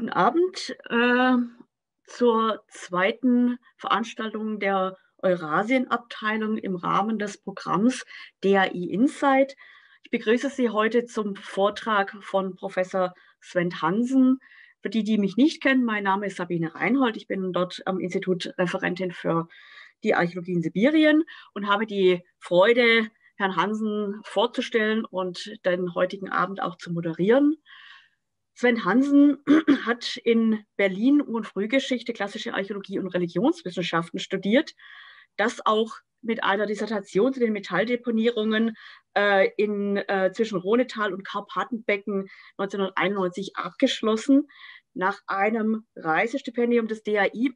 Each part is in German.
Guten Abend zur zweiten Veranstaltung der Eurasien-Abteilung im Rahmen des Programms DAI Insight. Ich begrüße Sie heute zum Vortrag von Professor Sven Hansen. Für die, die mich nicht kennen, mein Name ist Sabine Reinhold. Ich bin dort am Institut Referentin für die Archäologie in Sibirien und habe die Freude, Herrn Hansen vorzustellen und den heutigen Abend auch zu moderieren. Sven Hansen hat in Berlin Ur- und Frühgeschichte, klassische Archäologie und Religionswissenschaften studiert, das auch mit einer Dissertation zu den Metalldeponierungen zwischen Rhonetal und Karpatenbecken 1991 abgeschlossen, nach einem Reisestipendium des DAI,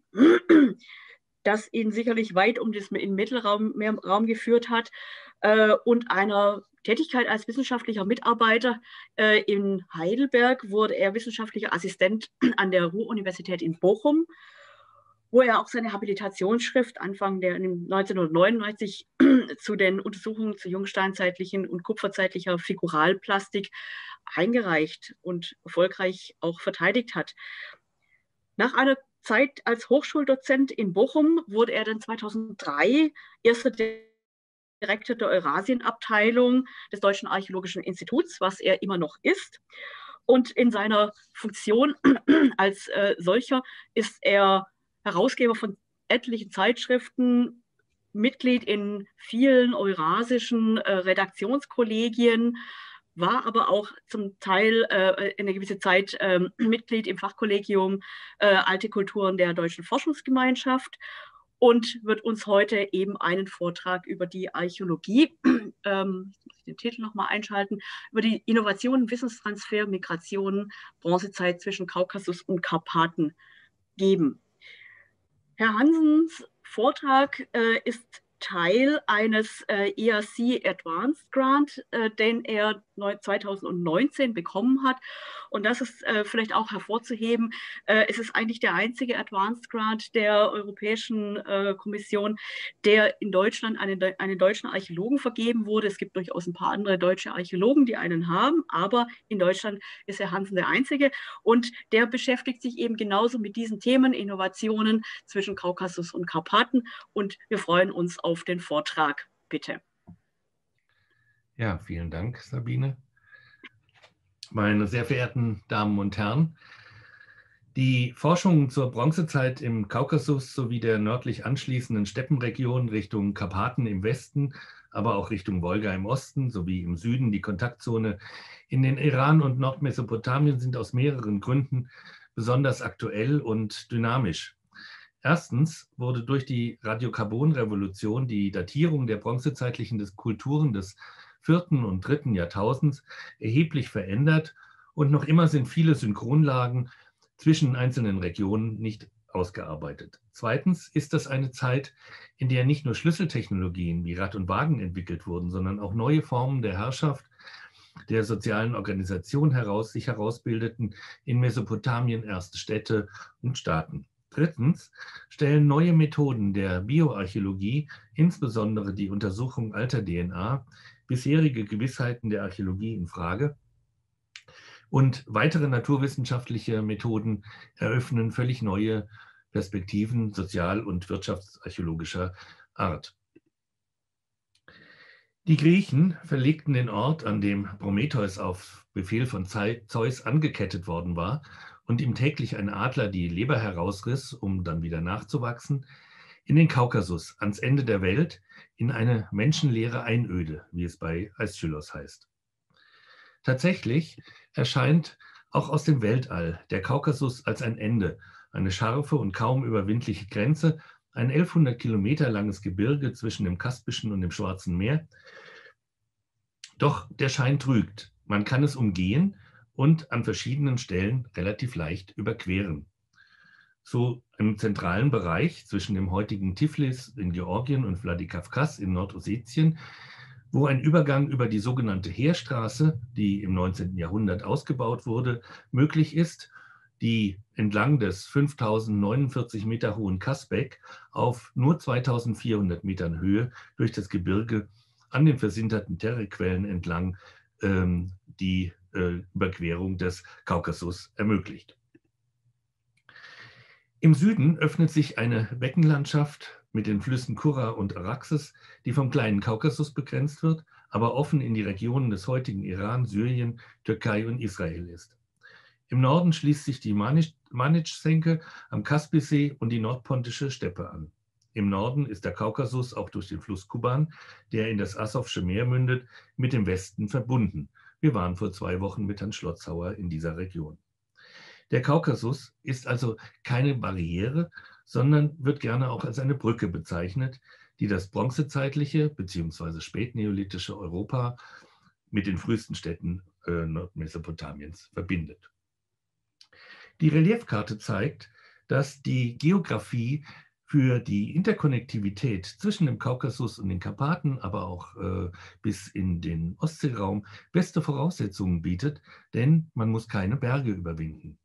das ihn sicherlich weit um den Mittelraum geführt hat, und einer Tätigkeit als wissenschaftlicher Mitarbeiter in Heidelberg wurde er wissenschaftlicher Assistent an der Ruhr-Universität in Bochum, wo er auch seine Habilitationsschrift Anfang der 1999 zu den Untersuchungen zu jungsteinzeitlichen und kupferzeitlicher Figuralplastik eingereicht und erfolgreich auch verteidigt hat. Nach einer Zeit als Hochschuldozent in Bochum wurde er dann 2003 erster Direktor der Eurasien-Abteilung des Deutschen Archäologischen Instituts, was er immer noch ist. Und in seiner Funktion als solcher ist er Herausgeber von etlichen Zeitschriften, Mitglied in vielen eurasischen Redaktionskollegien, war aber auch zum Teil eine gewisse Zeit Mitglied im Fachkollegium Alte Kulturen der Deutschen Forschungsgemeinschaft und wird uns heute eben einen Vortrag über die Archäologie, den Titel nochmal einschalten, über die Innovationen, Wissenstransfer, Migration, Bronzezeit zwischen Kaukasus und Karpaten geben. Herr Hansens Vortrag ist Teil eines ERC Advanced Grant, den er 2019 bekommen hat. Und das ist vielleicht auch hervorzuheben. Es ist eigentlich der einzige Advanced Grant der Europäischen Kommission, der in Deutschland einen deutschen Archäologen vergeben wurde. Es gibt durchaus ein paar andere deutsche Archäologen, die einen haben, aber in Deutschland ist Herr Hansen der einzige. Und der beschäftigt sich eben genauso mit diesen Themen, Innovationen zwischen Kaukasus und Karpaten. Und wir freuen uns auf den Vortrag. Bitte. Ja, vielen Dank, Sabine. Meine sehr verehrten Damen und Herren, die Forschung zur Bronzezeit im Kaukasus sowie der nördlich anschließenden Steppenregion Richtung Karpaten im Westen, aber auch Richtung Wolga im Osten sowie im Süden die Kontaktzone in den Iran und Nordmesopotamien sind aus mehreren Gründen besonders aktuell und dynamisch. Erstens wurde durch die Radiokarbonrevolution die Datierung der bronzezeitlichen Kulturen des 4. und 3. Jahrtausends erheblich verändert und noch immer sind viele Synchronlagen zwischen einzelnen Regionen nicht ausgearbeitet. Zweitens ist das eine Zeit, in der nicht nur Schlüsseltechnologien wie Rad und Wagen entwickelt wurden, sondern auch neue Formen der Herrschaft, der sozialen Organisation sich herausbildeten, in Mesopotamien erste Städte und Staaten. Drittens stellen neue Methoden der Bioarchäologie, insbesondere die Untersuchung alter DNA, bisherige Gewissheiten der Archäologie in Frage. Und weitere naturwissenschaftliche Methoden eröffnen völlig neue Perspektiven sozial- und wirtschaftsarchäologischer Art. Die Griechen verlegten den Ort, an dem Prometheus auf Befehl von Zeus angekettet worden war und ihm täglich ein Adler die Leber herausriss, um dann wieder nachzuwachsen, in den Kaukasus, ans Ende der Welt, in eine menschenleere Einöde, wie es bei Aeschylus heißt. Tatsächlich erscheint auch aus dem Weltall der Kaukasus als ein Ende, eine scharfe und kaum überwindliche Grenze, ein 1100 Kilometer langes Gebirge zwischen dem Kaspischen und dem Schwarzen Meer. Doch der Schein trügt. Man kann es umgehen und an verschiedenen Stellen relativ leicht überqueren. So im zentralen Bereich zwischen dem heutigen Tiflis in Georgien und Wladikawkas in Nordossetien, wo ein Übergang über die sogenannte Heerstraße, die im 19. Jahrhundert ausgebaut wurde, möglich ist, die entlang des 5049 Meter hohen Kasbek auf nur 2400 Metern Höhe durch das Gebirge an den versinterten Terrequellen entlang die Überquerung des Kaukasus ermöglicht. Im Süden öffnet sich eine Beckenlandschaft mit den Flüssen Kura und Araxes, die vom kleinen Kaukasus begrenzt wird, aber offen in die Regionen des heutigen Iran, Syrien, Türkei und Israel ist. Im Norden schließt sich die Manitsch-Senke am Kaspisee und die nordpontische Steppe an. Im Norden ist der Kaukasus auch durch den Fluss Kuban, der in das Asowsche Meer mündet, mit dem Westen verbunden. Wir waren vor 2 Wochen mit Herrn Schlotzhauer in dieser Region. Der Kaukasus ist also keine Barriere, sondern wird gerne auch als eine Brücke bezeichnet, die das bronzezeitliche bzw. spätneolithische Europa mit den frühesten Städten Nordmesopotamiens verbindet. Die Reliefkarte zeigt, dass die Geografie für die Interkonnektivität zwischen dem Kaukasus und den Karpaten, aber auch bis in den Ostseeraum, beste Voraussetzungen bietet, denn man muss keine Berge überwinden.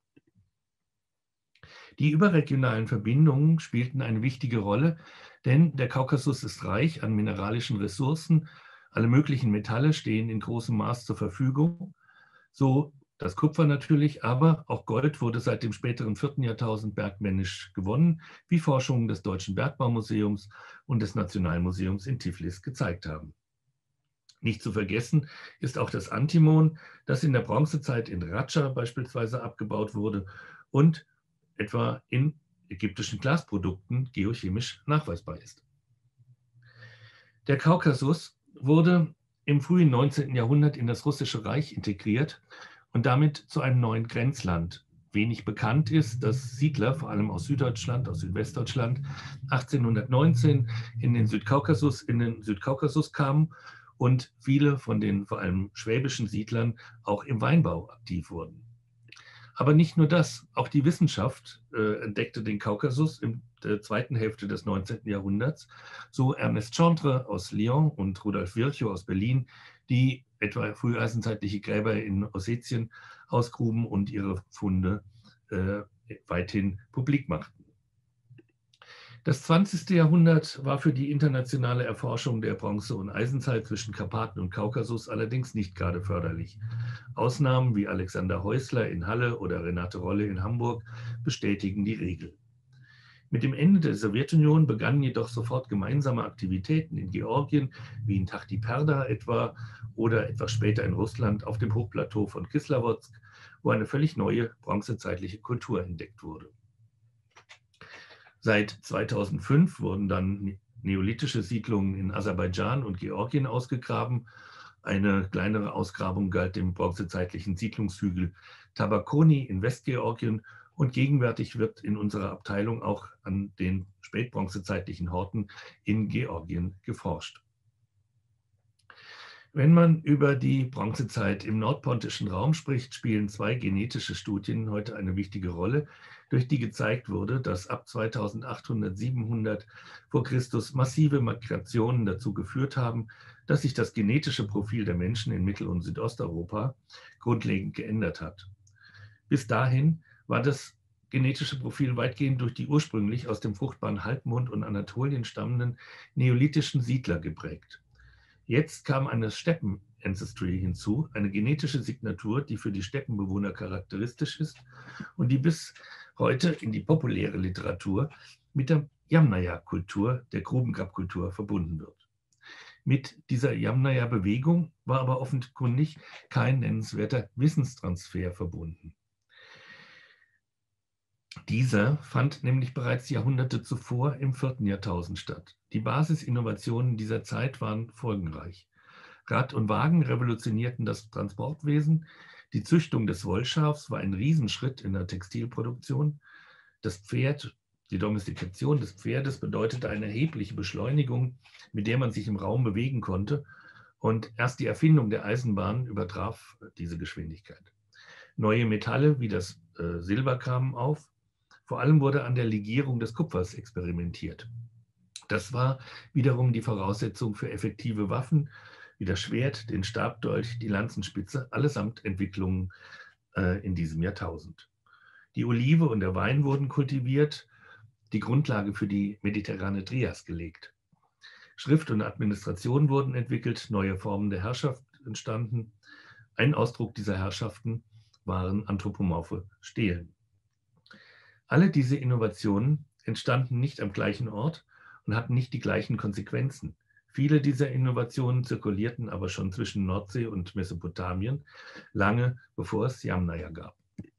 Die überregionalen Verbindungen spielten eine wichtige Rolle, denn der Kaukasus ist reich an mineralischen Ressourcen. Alle möglichen Metalle stehen in großem Maß zur Verfügung, so das Kupfer natürlich, aber auch Gold wurde seit dem späteren 4. Jahrtausend bergmännisch gewonnen, wie Forschungen des Deutschen Bergbaumuseums und des Nationalmuseums in Tiflis gezeigt haben. Nicht zu vergessen ist auch das Antimon, das in der Bronzezeit in Ratscha beispielsweise abgebaut wurde und etwa in ägyptischen Glasprodukten geochemisch nachweisbar ist. Der Kaukasus wurde im frühen 19. Jahrhundert in das Russische Reich integriert und damit zu einem neuen Grenzland. Wenig bekannt ist, dass Siedler, vor allem aus Süddeutschland, aus Südwestdeutschland, 1819 in den Südkaukasus kamen und viele von den vor allem schwäbischen Siedlern auch im Weinbau aktiv wurden. Aber nicht nur das, auch die Wissenschaft entdeckte den Kaukasus in der zweiten Hälfte des 19. Jahrhunderts, so Ernest Chantre aus Lyon und Rudolf Virchow aus Berlin, die etwa früheisenzeitliche Gräber in Ossetien ausgruben und ihre Funde weithin publik machten. Das 20. Jahrhundert war für die internationale Erforschung der Bronze- und Eisenzeit zwischen Karpaten und Kaukasus allerdings nicht gerade förderlich. Ausnahmen wie Alexander Häusler in Halle oder Renate Rolle in Hamburg bestätigen die Regel. Mit dem Ende der Sowjetunion begannen jedoch sofort gemeinsame Aktivitäten in Georgien, wie in Tachti-Perda etwa, oder etwas später in Russland auf dem Hochplateau von Kislovodsk, wo eine völlig neue bronzezeitliche Kultur entdeckt wurde. Seit 2005 wurden dann neolithische Siedlungen in Aserbaidschan und Georgien ausgegraben. Eine kleinere Ausgrabung galt dem bronzezeitlichen Siedlungshügel Tabakoni in Westgeorgien und gegenwärtig wird in unserer Abteilung auch an den spätbronzezeitlichen Horten in Georgien geforscht. Wenn man über die Bronzezeit im nordpontischen Raum spricht, spielen 2 genetische Studien heute eine wichtige Rolle, durch die gezeigt wurde, dass ab 2800, 700 vor Christus massive Migrationen dazu geführt haben, dass sich das genetische Profil der Menschen in Mittel- und Südosteuropa grundlegend geändert hat. Bis dahin war das genetische Profil weitgehend durch die ursprünglich aus dem fruchtbaren Halbmond und Anatolien stammenden neolithischen Siedler geprägt. Jetzt kam eine Steppen-Ancestry hinzu, eine genetische Signatur, die für die Steppenbewohner charakteristisch ist und die bis heute in die populäre Literatur mit der Yamnaya-Kultur, der Grubengrabkultur, verbunden wird. Mit dieser Yamnaya-Bewegung war aber offenkundig kein nennenswerter Wissenstransfer verbunden. Dieser fand nämlich bereits Jahrhunderte zuvor im 4. Jahrtausend statt. Die Basisinnovationen dieser Zeit waren folgenreich. Rad und Wagen revolutionierten das Transportwesen. Die Züchtung des Wollschafs war ein Riesenschritt in der Textilproduktion. Das Pferd, die Domestikation des Pferdes bedeutete eine erhebliche Beschleunigung, mit der man sich im Raum bewegen konnte. Und erst die Erfindung der Eisenbahn übertraf diese Geschwindigkeit. Neue Metalle wie das Silber kamen auf. Vor allem wurde an der Legierung des Kupfers experimentiert. Das war wiederum die Voraussetzung für effektive Waffen, wie das Schwert, den Stabdolch, die Lanzenspitze, allesamt Entwicklungen in diesem Jahrtausend. Die Olive und der Wein wurden kultiviert, die Grundlage für die mediterrane Trias gelegt. Schrift und Administration wurden entwickelt, neue Formen der Herrschaft entstanden. Ein Ausdruck dieser Herrschaften waren anthropomorphe Stelen. Alle diese Innovationen entstanden nicht am gleichen Ort und hatten nicht die gleichen Konsequenzen. Viele dieser Innovationen zirkulierten aber schon zwischen Nordsee und Mesopotamien, lange bevor es Yamnaya gab.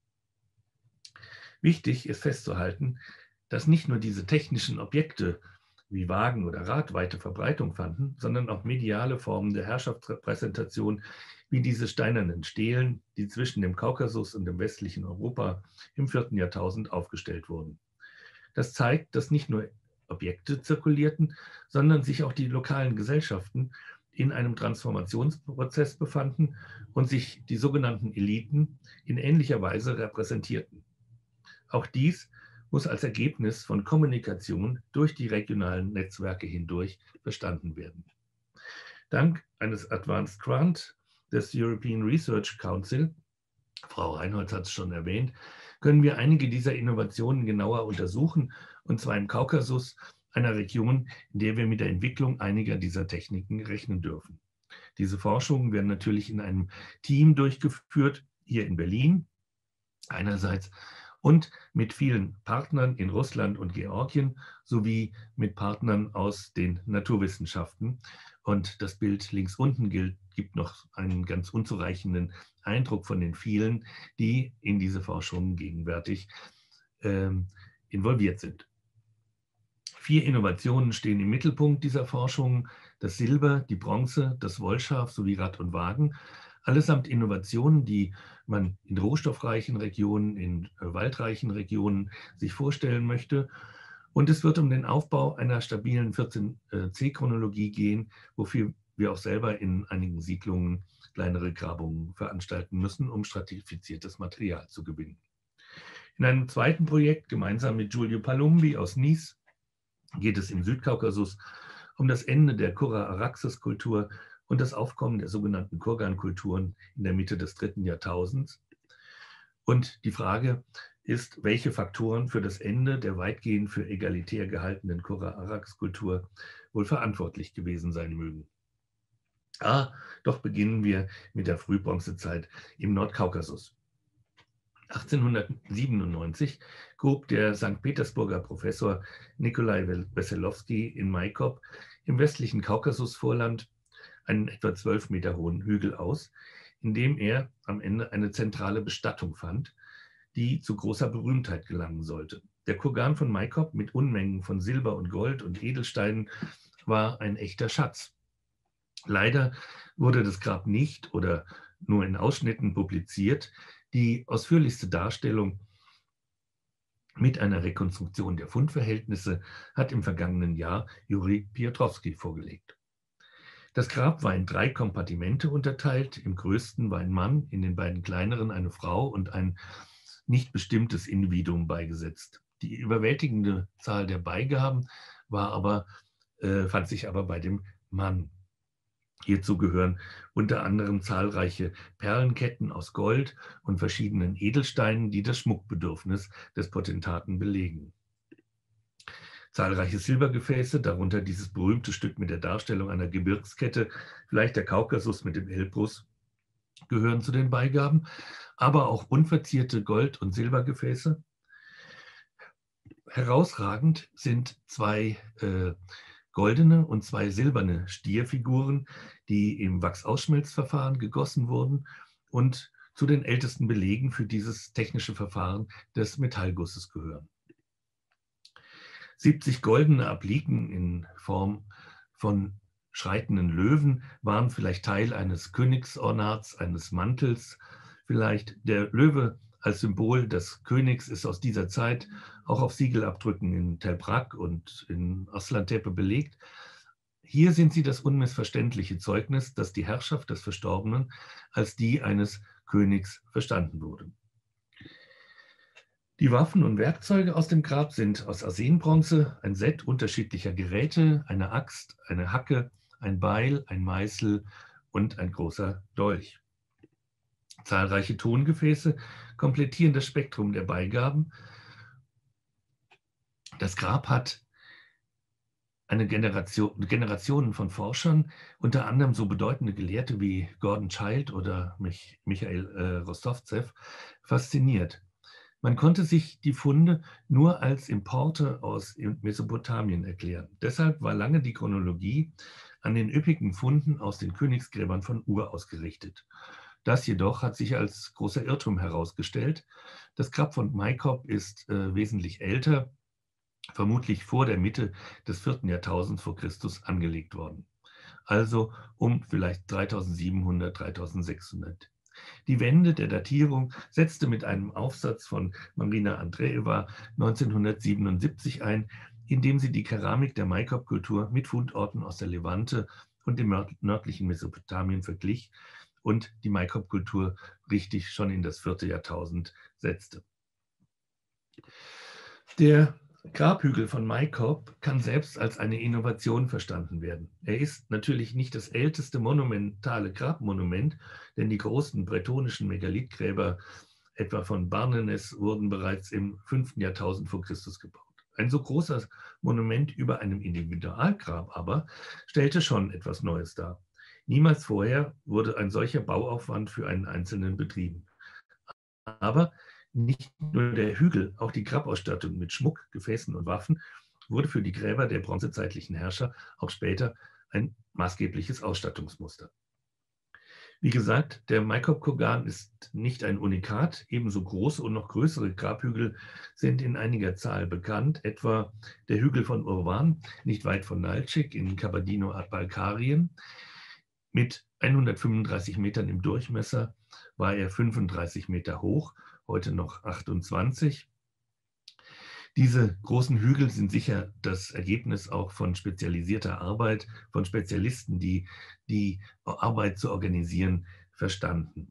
Wichtig ist festzuhalten, dass nicht nur diese technischen Objekte wie Wagen oder Rad weite Verbreitung fanden, sondern auch mediale Formen der Herrschaftsrepräsentation wie diese steinernen Stelen, die zwischen dem Kaukasus und dem westlichen Europa im 4. Jahrtausend aufgestellt wurden. Das zeigt, dass nicht nur Objekte zirkulierten, sondern sich auch die lokalen Gesellschaften in einem Transformationsprozess befanden und sich die sogenannten Eliten in ähnlicher Weise repräsentierten. Auch dies muss als Ergebnis von Kommunikation durch die regionalen Netzwerke hindurch verstanden werden. Dank eines Advanced Grant des European Research Council, Frau Reinholz hat es schon erwähnt, können wir einige dieser Innovationen genauer untersuchen, und zwar im Kaukasus, einer Region, in der wir mit der Entwicklung einiger dieser Techniken rechnen dürfen. Diese Forschungen werden natürlich in einem Team durchgeführt, hier in Berlin einerseits, und mit vielen Partnern in Russland und Georgien sowie mit Partnern aus den Naturwissenschaften. Und das Bild links unten gibt noch einen ganz unzureichenden Eindruck von den vielen, die in diese Forschungen gegenwärtig involviert sind. 4 Innovationen stehen im Mittelpunkt dieser Forschungen: das Silber, die Bronze, das Wollschaf sowie Rad und Wagen. Allesamt Innovationen, die man in rohstoffreichen Regionen, in waldreichen Regionen sich vorstellen möchte. Und es wird um den Aufbau einer stabilen 14c-Chronologie gehen, wofür wir auch selber in einigen Siedlungen kleinere Grabungen veranstalten müssen, um stratifiziertes Material zu gewinnen. In einem zweiten Projekt, gemeinsam mit Giulio Palumbi aus Nice, geht es im Südkaukasus um das Ende der Kura-Araxes-Kultur und das Aufkommen der sogenannten Kurgan-Kulturen in der Mitte des 3. Jahrtausends. Und die Frage ist, welche Faktoren für das Ende der weitgehend für egalitär gehaltenen Kura-Arax-Kultur wohl verantwortlich gewesen sein mögen. Doch beginnen wir mit der Frühbronzezeit im Nordkaukasus. 1897 grub der St. Petersburger Professor Nikolai Wesselowski in Maikop im westlichen Kaukasusvorland einen etwa 12 Meter hohen Hügel aus, in dem er am Ende eine zentrale Bestattung fand, die zu großer Berühmtheit gelangen sollte. Der Kurgan von Maikop mit Unmengen von Silber und Gold und Edelsteinen war ein echter Schatz. Leider wurde das Grab nicht oder nur in Ausschnitten publiziert. Die ausführlichste Darstellung mit einer Rekonstruktion der Fundverhältnisse hat im vergangenen Jahr Juri Piotrowski vorgelegt. Das Grab war in 3 Kompartimente unterteilt. Im größten war ein Mann, in den beiden kleineren eine Frau und ein nicht bestimmtes Individuum beigesetzt. Die überwältigende Zahl der Beigaben fand sich aber bei dem Mann. Hierzu gehören unter anderem zahlreiche Perlenketten aus Gold und verschiedenen Edelsteinen, die das Schmuckbedürfnis des Potentaten belegen. Zahlreiche Silbergefäße, darunter dieses berühmte Stück mit der Darstellung einer Gebirgskette, vielleicht der Kaukasus mit dem Elbrus, gehören zu den Beigaben, aber auch unverzierte Gold- und Silbergefäße. Herausragend sind 2 goldene und 2 silberne Stierfiguren, die im Wachsausschmelzverfahren gegossen wurden und zu den ältesten Belegen für dieses technische Verfahren des Metallgusses gehören. 70 goldene Appliken in Form von schreitenden Löwen waren vielleicht Teil eines Königsornats, eines Mantels. Vielleicht der Löwe als Symbol des Königs ist aus dieser Zeit auch auf Siegelabdrücken in Tel Brak und in Arslan Tepe belegt. Hier sind sie das unmissverständliche Zeugnis, dass die Herrschaft des Verstorbenen als die eines Königs verstanden wurde. Die Waffen und Werkzeuge aus dem Grab sind aus Arsenbronze, ein Set unterschiedlicher Geräte, eine Axt, eine Hacke, ein Beil, ein Meißel und ein großer Dolch. Zahlreiche Tongefäße komplettieren das Spektrum der Beigaben. Das Grab hat Generationen von Forschern, unter anderem so bedeutende Gelehrte wie Gordon Childe oder Michael Rostovtsev, fasziniert. Man konnte sich die Funde nur als Importe aus Mesopotamien erklären. Deshalb war lange die Chronologie an den üppigen Funden aus den Königsgräbern von Ur ausgerichtet. Das jedoch hat sich als großer Irrtum herausgestellt. Das Grab von Maikop ist wesentlich älter, vermutlich vor der Mitte des 4. Jahrtausends vor Christus angelegt worden. Also um vielleicht 3700, 3600. Die Wende der Datierung setzte mit einem Aufsatz von Marina Andreeva 1977 ein, in dem sie die Keramik der Maikop-Kultur mit Fundorten aus der Levante und dem nördlichen Mesopotamien verglich und die Maikop-Kultur richtig schon in das 4. Jahrtausend setzte. Der Grabhügel von Maikop kann selbst als eine Innovation verstanden werden. Er ist natürlich nicht das älteste monumentale Grabmonument, denn die großen bretonischen Megalithgräber, etwa von Barnenes, wurden bereits im 5. Jahrtausend vor Christus gebaut. Ein so großes Monument über einem Individualgrab aber stellte schon etwas Neues dar. Niemals vorher wurde ein solcher Bauaufwand für einen Einzelnen betrieben. Aber nicht nur der Hügel, auch die Grabausstattung mit Schmuck, Gefäßen und Waffen wurde für die Gräber der bronzezeitlichen Herrscher auch später ein maßgebliches Ausstattungsmuster. Wie gesagt, der Maikop-Kurgan ist nicht ein Unikat. Ebenso große und noch größere Grabhügel sind in einiger Zahl bekannt, etwa der Hügel von Urvan, nicht weit von Naltschik in Kabardino-Balkarien. Mit 135 Metern im Durchmesser war er 35 Meter hoch, heute noch 28. Diese großen Hügel sind sicher das Ergebnis auch von spezialisierter Arbeit, von Spezialisten, die die Arbeit zu organisieren verstanden.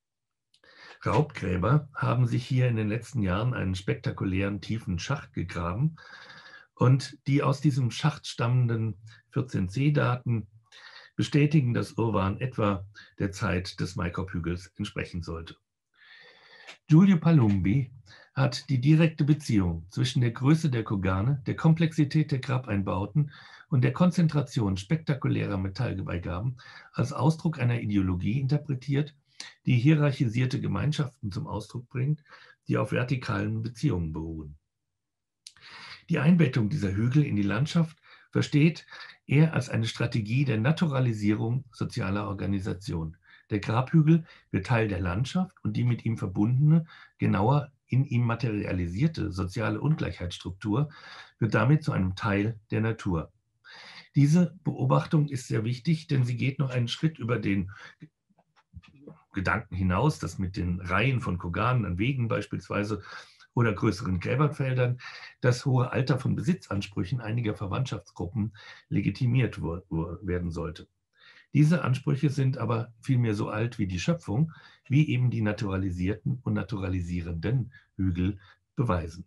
Raubgräber haben sich hier in den letzten Jahren einen spektakulären tiefen Schacht gegraben und die aus diesem Schacht stammenden 14c-Daten bestätigen, dass Urvan etwa der Zeit des Maikop-Hügels entsprechen sollte. Giulio Palumbi hat die direkte Beziehung zwischen der Größe der Kurgane, der Komplexität der Grabeinbauten und der Konzentration spektakulärer Metallbeigaben als Ausdruck einer Ideologie interpretiert, die hierarchisierte Gemeinschaften zum Ausdruck bringt, die auf vertikalen Beziehungen beruhen. Die Einbettung dieser Hügel in die Landschaft versteht er als eine Strategie der Naturalisierung sozialer Organisation. Der Grabhügel wird Teil der Landschaft und die mit ihm verbundene, genauer in ihm materialisierte soziale Ungleichheitsstruktur wird damit zu einem Teil der Natur. Diese Beobachtung ist sehr wichtig, denn sie geht noch einen Schritt über den Gedanken hinaus, dass mit den Reihen von Kurganen an Wegen beispielsweise oder größeren Gräberfeldern das hohe Alter von Besitzansprüchen einiger Verwandtschaftsgruppen legitimiert werden sollte. Diese Ansprüche sind aber vielmehr so alt wie die Schöpfung, wie eben die naturalisierten und naturalisierenden Hügel beweisen.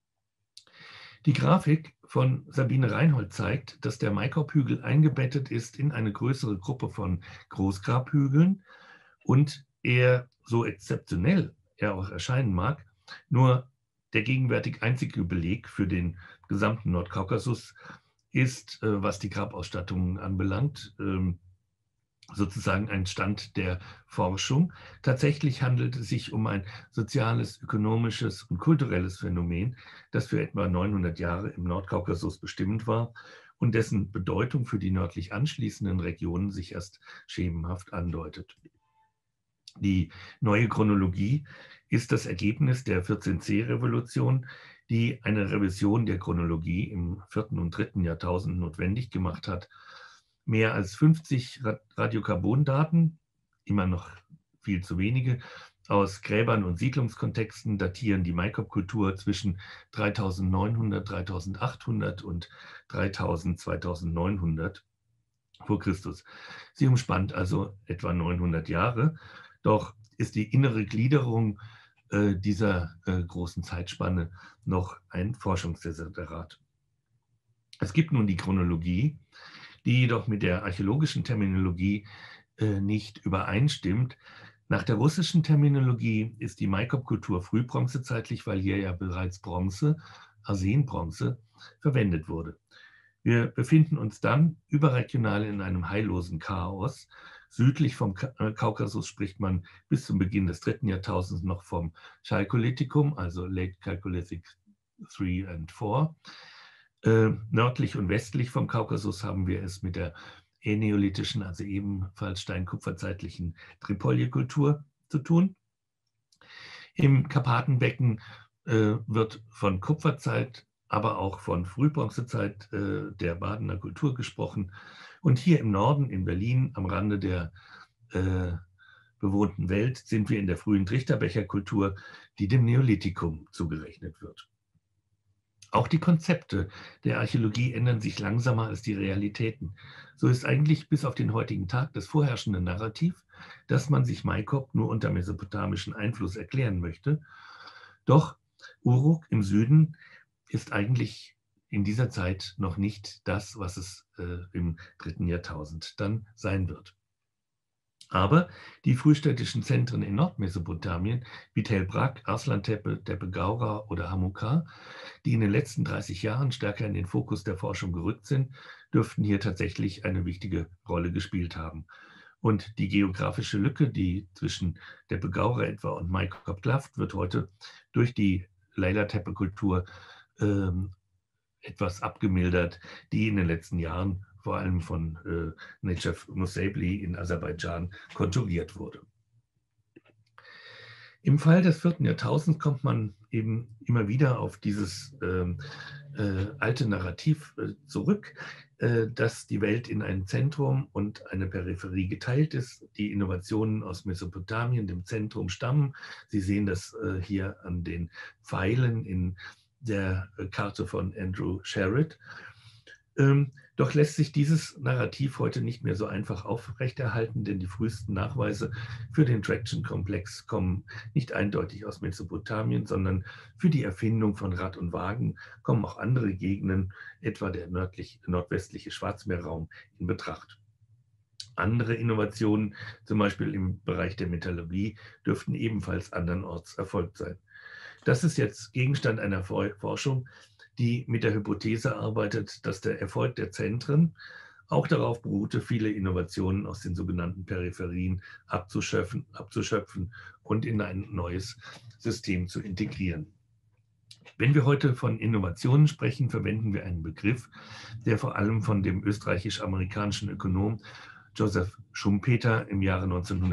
Die Grafik von Sabine Reinhold zeigt, dass der Maikop-Hügel eingebettet ist in eine größere Gruppe von Großgrabhügeln und er, so exzeptionell er auch erscheinen mag, nur der gegenwärtig einzige Beleg für den gesamten Nordkaukasus ist, was die Grabausstattungen anbelangt, sozusagen ein Stand der Forschung. Tatsächlich handelt es sich um ein soziales, ökonomisches und kulturelles Phänomen, das für etwa 900 Jahre im Nordkaukasus bestimmend war und dessen Bedeutung für die nördlich anschließenden Regionen sich erst schemenhaft andeutet. Die neue Chronologie ist das Ergebnis der 14c-Revolution, die eine Revision der Chronologie im 4. und 3. Jahrtausend notwendig gemacht hat. Mehr als 50 Radiokarbondaten, immer noch viel zu wenige, aus Gräbern und Siedlungskontexten datieren die Maikop-Kultur zwischen 3900, 3800 und 3000, 2900 vor Christus. Sie umspannt also etwa 900 Jahre, doch ist die innere Gliederung dieser großen Zeitspanne noch ein Forschungsdesiderat. Es gibt nun die Chronologie, die jedoch mit der archäologischen Terminologie nicht übereinstimmt. Nach der russischen Terminologie ist die Maikop-Kultur frühbronzezeitlich, weil hier ja bereits Bronze, Arsenbronze, verwendet wurde. Wir befinden uns dann überregional in einem heillosen Chaos. Südlich vom Kaukasus spricht man bis zum Beginn des 3. Jahrtausends noch vom Chalkolithikum, also Late Chalcolithic 3 and 4. Nördlich und westlich vom Kaukasus haben wir es mit der äneolithischen, also ebenfalls steinkupferzeitlichen Tripolje-Kultur zu tun. Im Karpatenbecken wird von Kupferzeit, aber auch von Frühbronzezeit der Badener Kultur gesprochen. Und hier im Norden, in Berlin, am Rande der bewohnten Welt, sind wir in der frühen Trichterbecherkultur, die dem Neolithikum zugerechnet wird. Auch die Konzepte der Archäologie ändern sich langsamer als die Realitäten. So ist eigentlich bis auf den heutigen Tag das vorherrschende Narrativ, dass man sich Maikop nur unter mesopotamischem Einfluss erklären möchte. Doch Uruk im Süden ist eigentlich in dieser Zeit noch nicht das, was es im 3. Jahrtausend dann sein wird. Aber die frühstädtischen Zentren in Nordmesopotamien, wie Tel Brak, Arslantepe, Tepe Gaura oder Hamukar, die in den letzten 30 Jahren stärker in den Fokus der Forschung gerückt sind, dürften hier tatsächlich eine wichtige Rolle gespielt haben. Und die geografische Lücke, die zwischen Tepe Gaura etwa und Maikop klafft, wird heute durch die Leila-Tepe-Kultur etwas abgemildert, die in den letzten Jahren vor allem von Necef Moussaibli in Aserbaidschan konturiert wurde. Im Fall des 4. Jahrtausends kommt man eben immer wieder auf dieses alte Narrativ zurück, dass die Welt in ein Zentrum und eine Peripherie geteilt ist. Die Innovationen aus Mesopotamien, dem Zentrum, stammen. Sie sehen das hier an den Pfeilen in der Karte von Andrew Sherritt. Doch lässt sich dieses Narrativ heute nicht mehr so einfach aufrechterhalten, denn die frühesten Nachweise für den Traction-Komplex kommen nicht eindeutig aus Mesopotamien, sondern für die Erfindung von Rad und Wagen kommen auch andere Gegenden, etwa der nordwestliche Schwarzmeerraum, in Betracht. Andere Innovationen, zum Beispiel im Bereich der Metallurgie, dürften ebenfalls andernorts erfolgt sein. Das ist jetzt Gegenstand einer Forschung, die mit der Hypothese arbeitet, dass der Erfolg der Zentren auch darauf beruhte, viele Innovationen aus den sogenannten Peripherien abzuschöpfen und in ein neues System zu integrieren. Wenn wir heute von Innovationen sprechen, verwenden wir einen Begriff, der vor allem von dem österreichisch-amerikanischen Ökonom Joseph Schumpeter im Jahre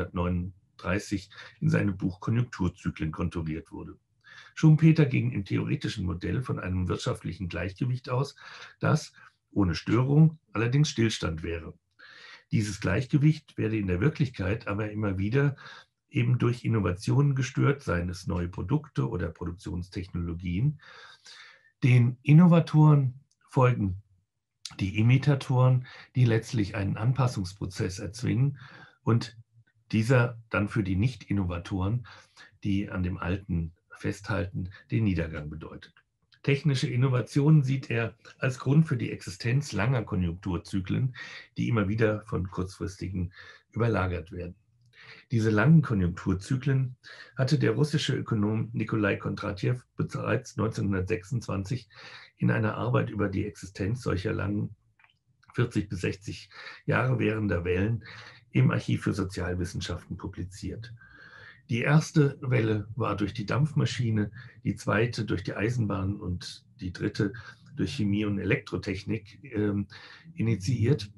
1939 in seinem Buch Konjunkturzyklen konturiert wurde. Schumpeter ging im theoretischen Modell von einem wirtschaftlichen Gleichgewicht aus, das ohne Störung allerdings Stillstand wäre. Dieses Gleichgewicht werde in der Wirklichkeit aber immer wieder eben durch Innovationen gestört, seien es neue Produkte oder Produktionstechnologien. Den Innovatoren folgen die Imitatoren, die letztlich einen Anpassungsprozess erzwingen und dieser dann für die Nicht-Innovatoren, die an dem Alten festhalten, den Niedergang bedeutet. Technische Innovationen sieht er als Grund für die Existenz langer Konjunkturzyklen, die immer wieder von kurzfristigen überlagert werden. Diese langen Konjunkturzyklen hatte der russische Ökonom Nikolai Kondratjew bereits 1926 in einer Arbeit über die Existenz solcher langen 40 bis 60 Jahre währender Wellen im Archiv für Sozialwissenschaften publiziert. Die erste Welle war durch die Dampfmaschine, die zweite durch die Eisenbahn und die dritte durch Chemie und Elektrotechnik initiiert.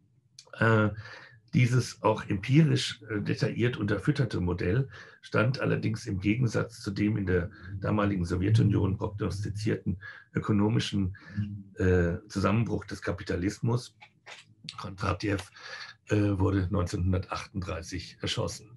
Dieses auch empirisch detailliert unterfütterte Modell stand allerdings im Gegensatz zu dem in der damaligen Sowjetunion prognostizierten ökonomischen Zusammenbruch des Kapitalismus. Kondratjew wurde 1938 erschossen.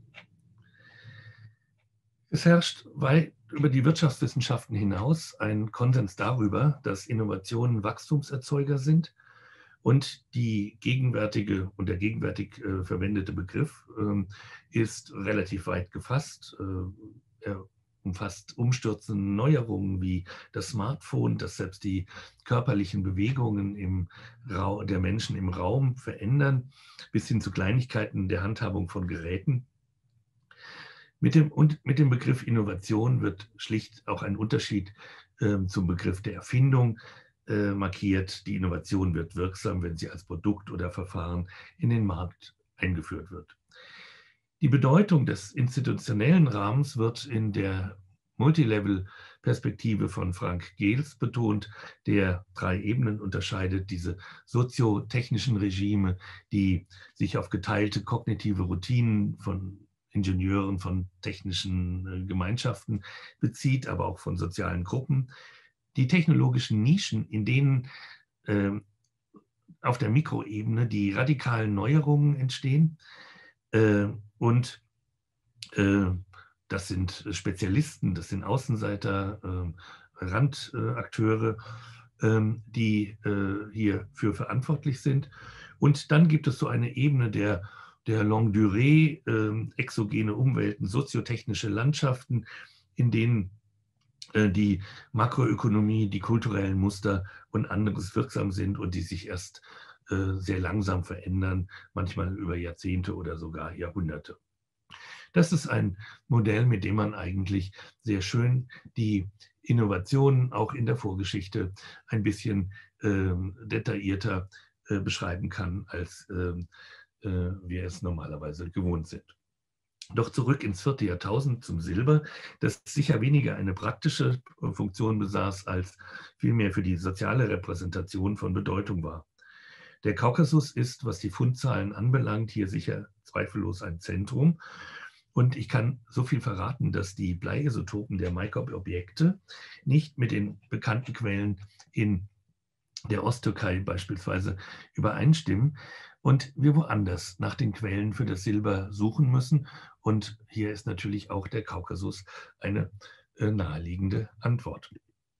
Es herrscht weit über die Wirtschaftswissenschaften hinaus ein Konsens darüber, dass Innovationen Wachstumserzeuger sind und der gegenwärtig verwendete Begriff ist relativ weit gefasst. Er umfasst umstürzende Neuerungen wie das Smartphone, das selbst die körperlichen Bewegungen der Menschen im Raum verändern, bis hin zu Kleinigkeiten der Handhabung von Geräten. Mit dem Begriff Innovation wird schlicht auch ein Unterschied zum Begriff der Erfindung markiert. Die Innovation wird wirksam, wenn sie als Produkt oder Verfahren in den Markt eingeführt wird. Die Bedeutung des institutionellen Rahmens wird in der Multilevel-Perspektive von Frank Gehls betont, der 3 Ebenen unterscheidet: diese soziotechnischen Regime, die sich auf geteilte kognitive Routinen von Ingenieuren, von technischen Gemeinschaften bezieht, aber auch von sozialen Gruppen. Die technologischen Nischen, in denen auf der Mikroebene die radikalen Neuerungen entstehen, und das sind Spezialisten, das sind Außenseiter, Randakteure, die hierfür verantwortlich sind. Und dann gibt es so eine Ebene der Longue Durée, exogene Umwelten, soziotechnische Landschaften, in denen die Makroökonomie, die kulturellen Muster und anderes wirksam sind und die sich erst sehr langsam verändern, manchmal über Jahrzehnte oder sogar Jahrhunderte. Das ist ein Modell, mit dem man eigentlich sehr schön die Innovationen auch in der Vorgeschichte ein bisschen detaillierter beschreiben kann, als wir es normalerweise gewohnt sind. Doch zurück ins 4. Jahrtausend zum Silber, das sicher weniger eine praktische Funktion besaß, als vielmehr für die soziale Repräsentation von Bedeutung war. Der Kaukasus ist, was die Fundzahlen anbelangt, hier sicher zweifellos ein Zentrum. Und ich kann so viel verraten, dass die Bleiisotopen der MAICOP-Objekte nicht mit den bekannten Quellen in der Osttürkei beispielsweise übereinstimmen und wir woanders nach den Quellen für das Silber suchen müssen. Und hier ist natürlich auch der Kaukasus eine naheliegende Antwort.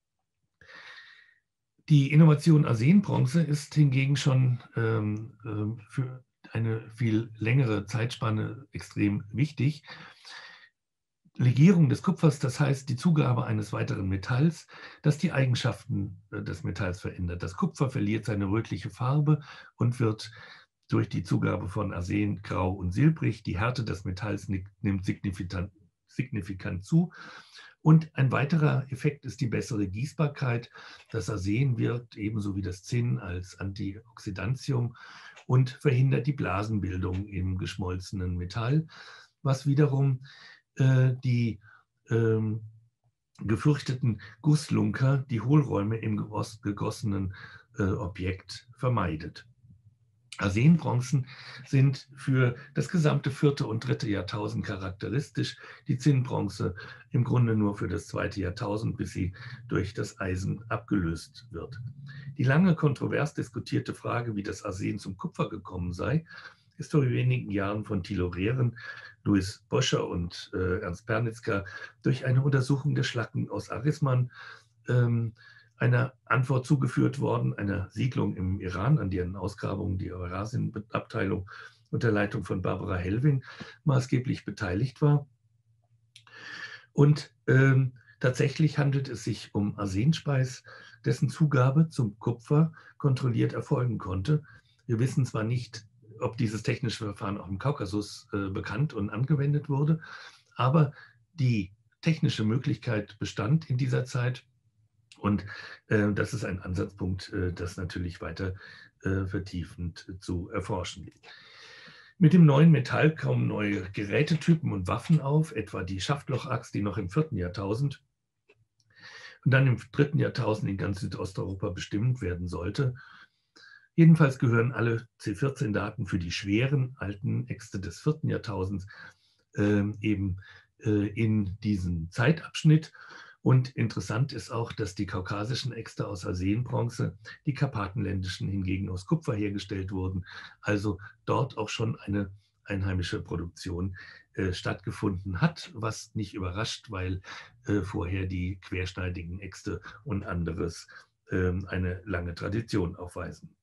Die Innovation Arsenbronze ist hingegen schon für eine viel längere Zeitspanne extrem wichtig. Legierung des Kupfers, das heißt die Zugabe eines weiteren Metalls, das die Eigenschaften des Metalls verändert. Das Kupfer verliert seine rötliche Farbe und wird durch die Zugabe von Arsen grau und silbrig. Die Härte des Metalls nimmt signifikant zu. Und ein weiterer Effekt ist die bessere Gießbarkeit. Das Arsen wirkt ebenso wie das Zinn als Antioxidantium und verhindert die Blasenbildung im geschmolzenen Metall, was wiederum die gefürchteten Gusslunker, die Hohlräume im gegossenen Objekt vermeidet. Arsenbronzen sind für das gesamte 4. und 3. Jahrtausend charakteristisch, die Zinnbronze im Grunde nur für das 2. Jahrtausend, bis sie durch das Eisen abgelöst wird. Die lange kontrovers diskutierte Frage, wie das Arsen zum Kupfer gekommen sei, ist vor wenigen Jahren von Thilo Rehren, Louis Boscher und Ernst Pernitzka durch eine Untersuchung der Schlacken aus Arisman einer Antwort zugeführt worden, einer Siedlung im Iran, an deren Ausgrabungen die Eurasien-Abteilung unter Leitung von Barbara Hellwing maßgeblich beteiligt war. Und tatsächlich handelt es sich um Arsenspeis, dessen Zugabe zum Kupfer kontrolliert erfolgen konnte. Wir wissen zwar nicht, ob dieses technische Verfahren auch im Kaukasus bekannt und angewendet wurde, aber die technische Möglichkeit bestand in dieser Zeit. Und das ist ein Ansatzpunkt, das natürlich weiter vertiefend zu erforschen. Mit dem neuen Metall kommen neue Gerätetypen und Waffen auf, etwa die Schaftlochaxt, die noch im 4. Jahrtausend und dann im 3. Jahrtausend in ganz Südosteuropa bestimmt werden sollte. Jedenfalls gehören alle C14-Daten für die schweren alten Äxte des 4. Jahrtausends eben in diesen Zeitabschnitt. Und interessant ist auch, dass die kaukasischen Äxte aus Arsenbronze, die karpatenländischen hingegen aus Kupfer hergestellt wurden. Also dort auch schon eine einheimische Produktion stattgefunden hat, was nicht überrascht, weil vorher die querschneidigen Äxte und anderes eine lange Tradition aufweisen.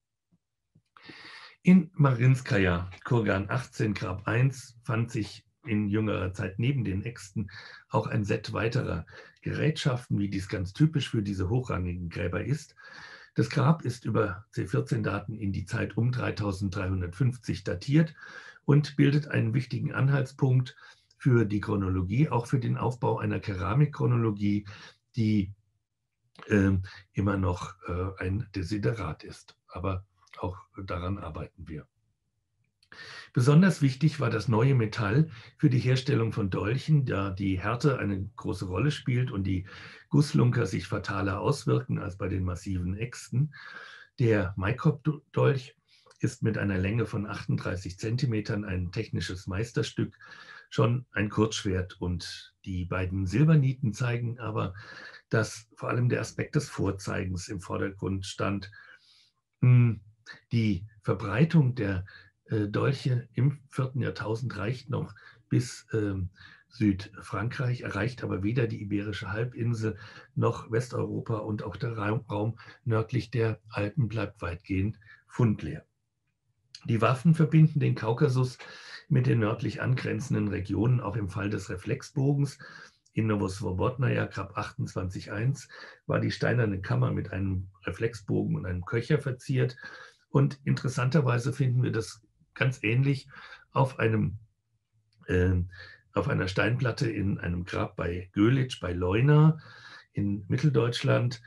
In Marinskaja, Kurgan 18, Grab 1, fand sich in jüngerer Zeit neben den Äxten auch ein Set weiterer Gerätschaften, wie dies ganz typisch für diese hochrangigen Gräber ist. Das Grab ist über C14-Daten in die Zeit um 3350 datiert und bildet einen wichtigen Anhaltspunkt für die Chronologie, auch für den Aufbau einer Keramikchronologie, die immer noch ein Desiderat ist. Aber auch daran arbeiten wir. Besonders wichtig war das neue Metall für die Herstellung von Dolchen, da die Härte eine große Rolle spielt und die Gusslunker sich fataler auswirken als bei den massiven Äxten. Der Maikop-Dolch ist mit einer Länge von 38 Zentimetern ein technisches Meisterstück, schon ein Kurzschwert. Und die beiden Silbernieten zeigen aber, dass vor allem der Aspekt des Vorzeigens im Vordergrund stand. Die Verbreitung der Dolche im 4. Jahrtausend reicht noch bis Südfrankreich, erreicht aber weder die Iberische Halbinsel noch Westeuropa, und auch der Raum nördlich der Alpen bleibt weitgehend fundleer. Die Waffen verbinden den Kaukasus mit den nördlich angrenzenden Regionen, auch im Fall des Reflexbogens. In Novoswobodnaja, Grab 28.1, war die steinerne Kammer mit einem Reflexbogen und einem Köcher verziert. Und interessanterweise finden wir das ganz ähnlich auf einer Steinplatte in einem Grab bei Gölitzsch, bei Leuna in Mitteldeutschland.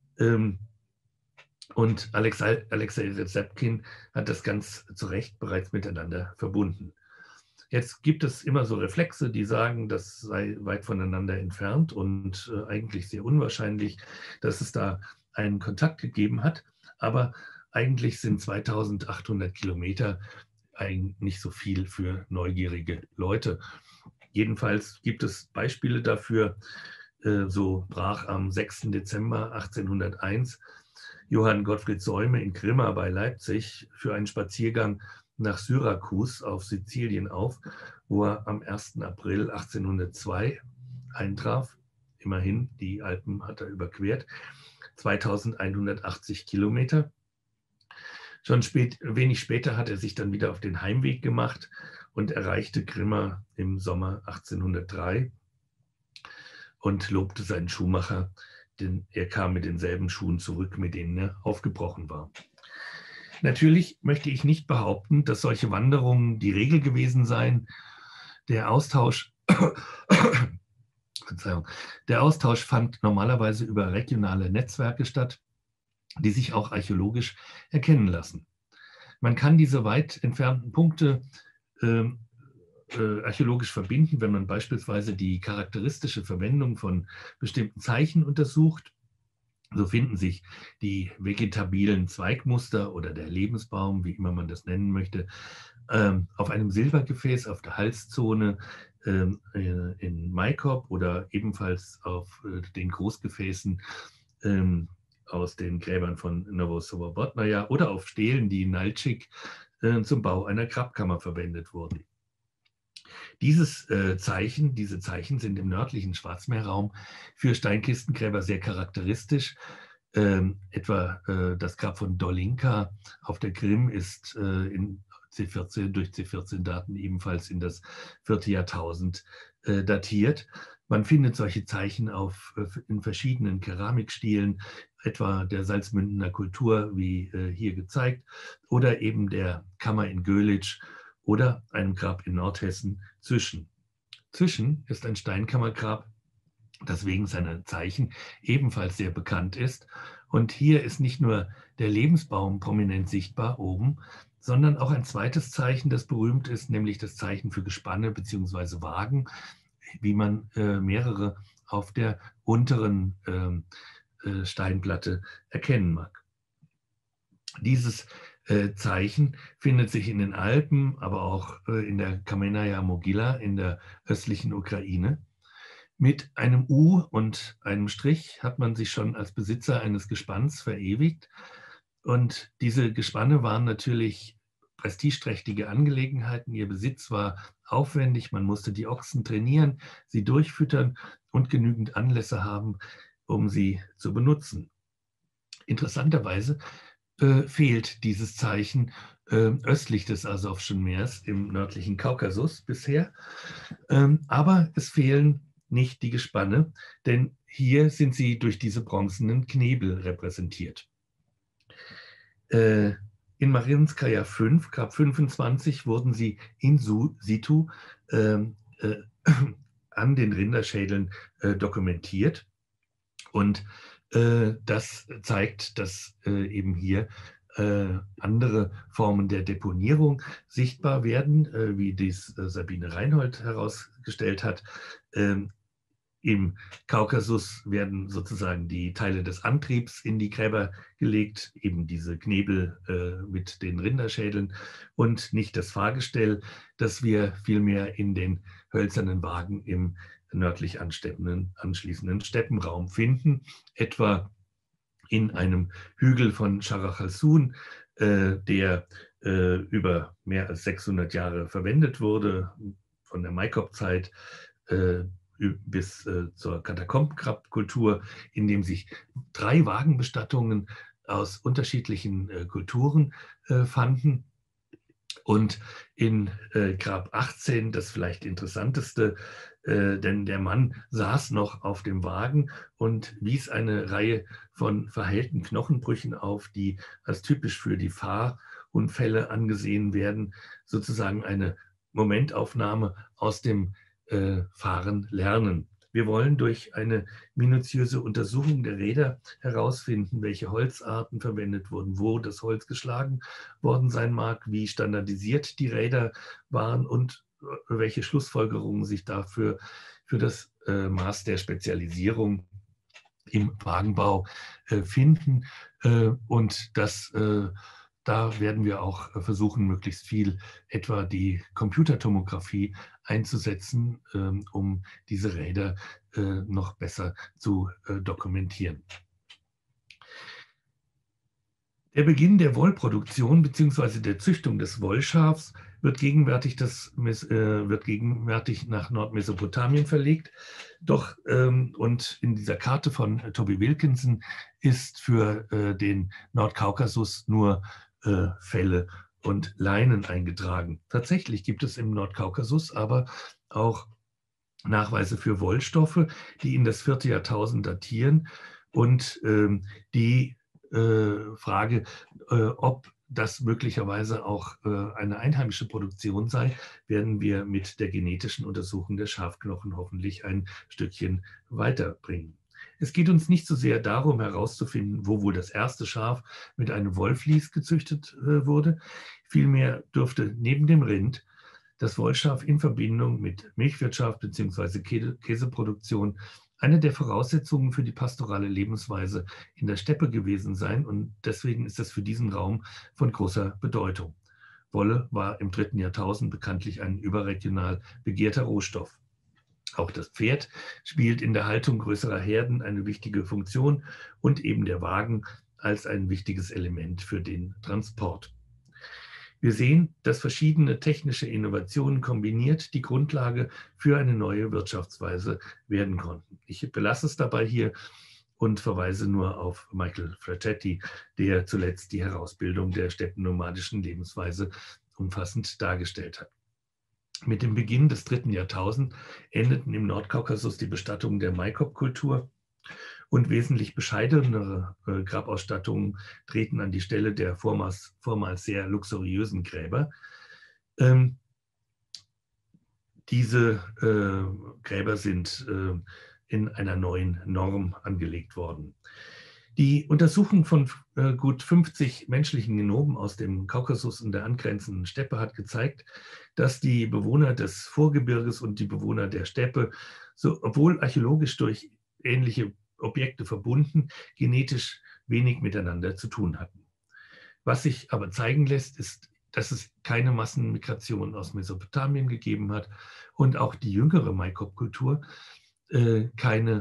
Und Alexei Rezepkin hat das ganz zu Recht bereits miteinander verbunden. Jetzt gibt es immer so Reflexe, die sagen, das sei weit voneinander entfernt und eigentlich sehr unwahrscheinlich, dass es da einen Kontakt gegeben hat. Aber eigentlich sind 2800 Kilometer eigentlich nicht so viel für neugierige Leute. Jedenfalls gibt es Beispiele dafür. So brach am 6. Dezember 1801 Johann Gottfried Säume in Grimma bei Leipzig für einen Spaziergang nach Syrakus auf Sizilien auf, wo er am 1. April 1802 eintraf. Immerhin, die Alpen hat er überquert. 2180 Kilometer. Schon wenig später hat er sich dann wieder auf den Heimweg gemacht und erreichte Grimma im Sommer 1803 und lobte seinen Schuhmacher, denn er kam mit denselben Schuhen zurück, mit denen er aufgebrochen war. Natürlich möchte ich nicht behaupten, dass solche Wanderungen die Regel gewesen seien. Der Austausch fand normalerweise über regionale Netzwerke statt, die sich auch archäologisch erkennen lassen. Man kann diese weit entfernten Punkte archäologisch verbinden, wenn man beispielsweise die charakteristische Verwendung von bestimmten Zeichen untersucht. So finden sich die vegetabilen Zweigmuster oder der Lebensbaum, wie immer man das nennen möchte, auf einem Silbergefäß auf der Halszone in Maikop oder ebenfalls auf den Großgefäßen aus den Gräbern von Novoswobodnaja oder auf Stelen, die in Naltschik zum Bau einer Grabkammer verwendet wurden. Diese Zeichen sind im nördlichen Schwarzmeerraum für Steinkistengräber sehr charakteristisch. Etwa das Grab von Dolinka auf der Krim ist durch C14-Daten ebenfalls in das 4. Jahrtausend datiert. Man findet solche Zeichen in verschiedenen Keramikstilen, etwa der Salzmündener Kultur, wie hier gezeigt, oder eben der Kammer in Gölitzsch oder einem Grab in Nordhessen, Züschen. Züschen ist ein Steinkammergrab, das wegen seiner Zeichen ebenfalls sehr bekannt ist. Und hier ist nicht nur der Lebensbaum prominent sichtbar oben, sondern auch ein zweites Zeichen, das berühmt ist, nämlich das Zeichen für Gespanne bzw. Wagen, wie man mehrere auf der unteren Steinplatte erkennen mag. Dieses Zeichen findet sich in den Alpen, aber auch in der Kamennaja Mogila in der östlichen Ukraine. Mit einem U und einem Strich hat man sich schon als Besitzer eines Gespanns verewigt. Und diese Gespanne waren natürlich prestigeträchtige Angelegenheiten. Ihr Besitz war aufwendig, man musste die Ochsen trainieren, sie durchfüttern und genügend Anlässe haben, um sie zu benutzen. Interessanterweise fehlt dieses Zeichen östlich des Asowschen Meers im nördlichen Kaukasus bisher. Aber es fehlen nicht die Gespanne, denn hier sind sie durch diese bronzenen Knebel repräsentiert. In Mariinskaja 5, Grab 25, wurden sie in situ an den Rinderschädeln dokumentiert. Und das zeigt, dass eben hier andere Formen der Deponierung sichtbar werden, wie dies Sabine Reinhold herausgestellt hat. Im Kaukasus werden sozusagen die Teile des Antriebs in die Gräber gelegt, eben diese Knebel mit den Rinderschädeln und nicht das Fahrgestell, das wir vielmehr in den hölzernen Wagen im nördlich anschließenden Steppenraum finden, etwa in einem Hügel von Scharach-al-Sun, der über mehr als 600 Jahre verwendet wurde, von der Maikop-Zeit bis zur Katakombengrabkultur, in dem sich 3 Wagenbestattungen aus unterschiedlichen Kulturen fanden. Und in Grab 18, das vielleicht interessanteste, denn der Mann saß noch auf dem Wagen und wies eine Reihe von verheilten Knochenbrüchen auf, die als typisch für die Fahrunfälle angesehen werden, sozusagen eine Momentaufnahme aus dem Fahren lernen. Wir wollen durch eine minutiöse Untersuchung der Räder herausfinden, welche Holzarten verwendet wurden, wo das Holz geschlagen worden sein mag, wie standardisiert die Räder waren und welche Schlussfolgerungen sich dafür für das Maß der Spezialisierung im Wagenbau finden. Und da werden wir auch versuchen, möglichst viel etwa die Computertomographie einzusetzen, um diese Räder noch besser zu dokumentieren. Der Beginn der Wollproduktion bzw. der Züchtung des Wollschafs wird gegenwärtig nach Nordmesopotamien verlegt. Doch und in dieser Karte von Toby Wilkinson ist für den Nordkaukasus nur Felle und Leinen eingetragen. Tatsächlich gibt es im Nordkaukasus aber auch Nachweise für Wollstoffe, die in das 4. Jahrtausend datieren und die Frage, ob das möglicherweise auch eine einheimische Produktion sei, werden wir mit der genetischen Untersuchung der Schafknochen hoffentlich ein Stückchen weiterbringen. Es geht uns nicht so sehr darum, herauszufinden, wo wohl das erste Schaf mit einem Wollvlies gezüchtet wurde. Vielmehr dürfte neben dem Rind das Wollschaf in Verbindung mit Milchwirtschaft bzw. Käseproduktion eine der Voraussetzungen für die pastorale Lebensweise in der Steppe gewesen sein, und deswegen ist es für diesen Raum von großer Bedeutung. Wolle war im 3. Jahrtausend bekanntlich ein überregional begehrter Rohstoff. Auch das Pferd spielt in der Haltung größerer Herden eine wichtige Funktion und eben der Wagen als ein wichtiges Element für den Transport. Wir sehen, dass verschiedene technische Innovationen kombiniert die Grundlage für eine neue Wirtschaftsweise werden konnten. Ich belasse es dabei hier und verweise nur auf Michael Frachetti, der zuletzt die Herausbildung der steppennomadischen Lebensweise umfassend dargestellt hat. Mit dem Beginn des 3. Jahrtausends endeten im Nordkaukasus die Bestattungen der Maikop-Kultur und wesentlich bescheidenere Grabausstattungen treten an die Stelle der vormals sehr luxuriösen Gräber. Diese Gräber sind in einer neuen Norm angelegt worden. Die Untersuchung von gut 50 menschlichen Genomen aus dem Kaukasus und der angrenzenden Steppe hat gezeigt, dass die Bewohner des Vorgebirges und die Bewohner der Steppe, obwohl archäologisch durch ähnliche Objekte verbunden, genetisch wenig miteinander zu tun hatten. Was sich aber zeigen lässt, ist, dass es keine Massenmigration aus Mesopotamien gegeben hat und auch die jüngere Maikop-Kultur kein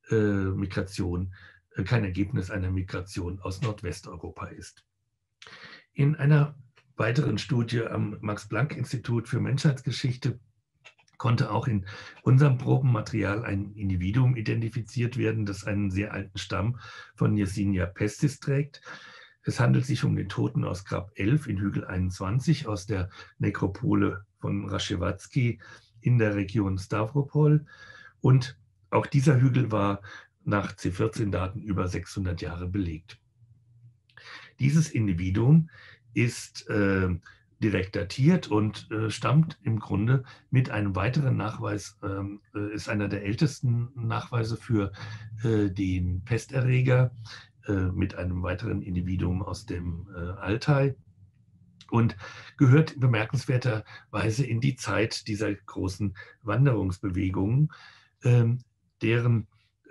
Ergebnis einer Migration aus Nordwesteuropa ist. In einer weiteren Studie am Max-Planck-Institut für Menschheitsgeschichte konnte auch in unserem Probenmaterial ein Individuum identifiziert werden, das einen sehr alten Stamm von Yersinia pestis trägt. Es handelt sich um den Toten aus Grab 11 in Hügel 21 aus der Nekropole von Raschewatzki in der Region Stavropol. Und auch dieser Hügel war nach C14-Daten über 600 Jahre belegt. Dieses Individuum ist direkt datiert und stammt im Grunde mit einem weiteren Nachweis, ist einer der ältesten Nachweise für den Pesterreger mit einem weiteren Individuum aus dem Altai und gehört bemerkenswerterweise in die Zeit dieser großen Wanderungsbewegungen, deren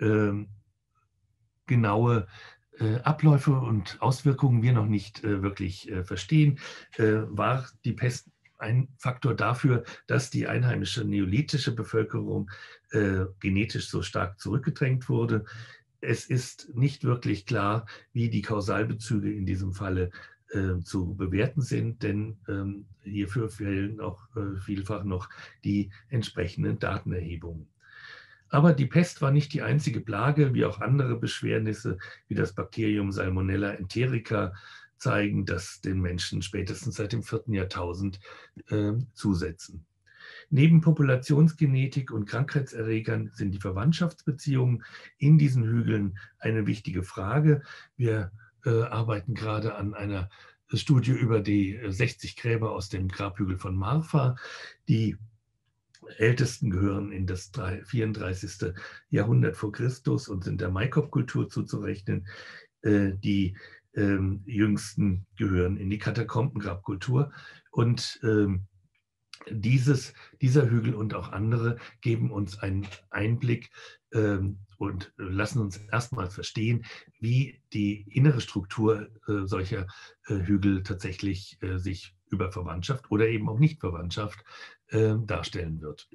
genaue Abläufe und Auswirkungen wir noch nicht wirklich verstehen. War die Pest ein Faktor dafür, dass die einheimische neolithische Bevölkerung genetisch so stark zurückgedrängt wurde? Es ist nicht wirklich klar, wie die Kausalbezüge in diesem Falle zu bewerten sind, denn hierfür fehlen auch vielfach noch die entsprechenden Datenerhebungen. Aber die Pest war nicht die einzige Plage, wie auch andere Beschwernisse, wie das Bakterium Salmonella enterica zeigen, das den Menschen spätestens seit dem 4. Jahrtausend zusetzen. Neben Populationsgenetik und Krankheitserregern sind die Verwandtschaftsbeziehungen in diesen Hügeln eine wichtige Frage. Wir arbeiten gerade an einer Studie über die 60 Gräber aus dem Grabhügel von Marfa. Die ältesten gehören in das 34. Jahrhundert vor Christus und sind der Maikop-Kultur zuzurechnen. Die jüngsten gehören in die Katakombengrabkultur. Und dieser Hügel und auch andere geben uns einen Einblick und lassen uns erstmals verstehen, wie die innere Struktur solcher Hügel tatsächlich sich über Verwandtschaft oder eben auch Nichtverwandtschaft darstellen wird.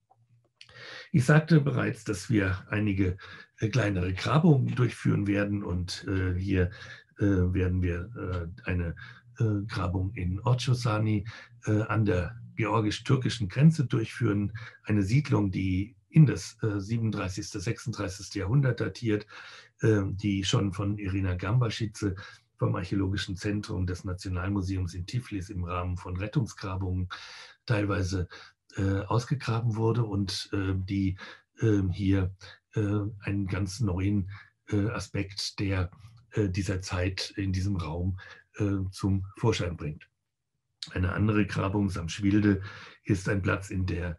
Ich sagte bereits, dass wir einige kleinere Grabungen durchführen werden und hier werden wir eine Grabung in Orcosani an der georgisch-türkischen Grenze durchführen, eine Siedlung, die in das 37., 36. Jahrhundert datiert, die schon von Irina Gambaschidze vom Archäologischen Zentrum des Nationalmuseums in Tiflis im Rahmen von Rettungsgrabungen teilweise ausgegraben wurde und die hier einen ganz neuen Aspekt dieser Zeit in diesem Raum zum Vorschein bringt. Eine andere Grabung, Samschwilde, ist ein Platz, in der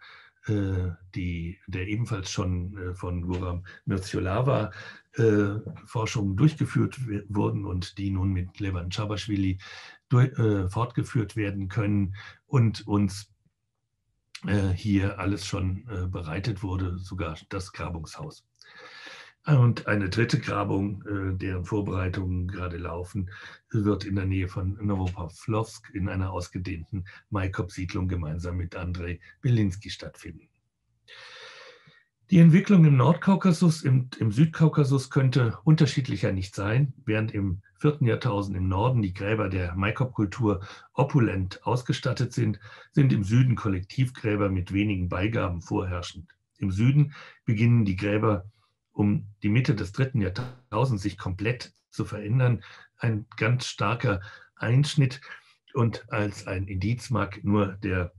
ebenfalls schon von Goran Mirciolava Forschungen durchgeführt wurden und die nun mit Levan Chabashvili fortgeführt werden können und uns hier alles schon bereitet wurde, sogar das Grabungshaus. Und eine dritte Grabung, deren Vorbereitungen gerade laufen, wird in der Nähe von Novopavlovsk in einer ausgedehnten Maikop-Siedlung gemeinsam mit Andrei Belinsky stattfinden. Die Entwicklung im Nordkaukasus und im Südkaukasus könnte unterschiedlicher nicht sein. Während im 4. Jahrtausend im Norden die Gräber der Maikop-Kultur opulent ausgestattet sind, sind im Süden Kollektivgräber mit wenigen Beigaben vorherrschend. Im Süden beginnen die Gräber um die Mitte des 3. Jahrtausends sich komplett zu verändern. Ein ganz starker Einschnitt, und als ein Indiz mag nur der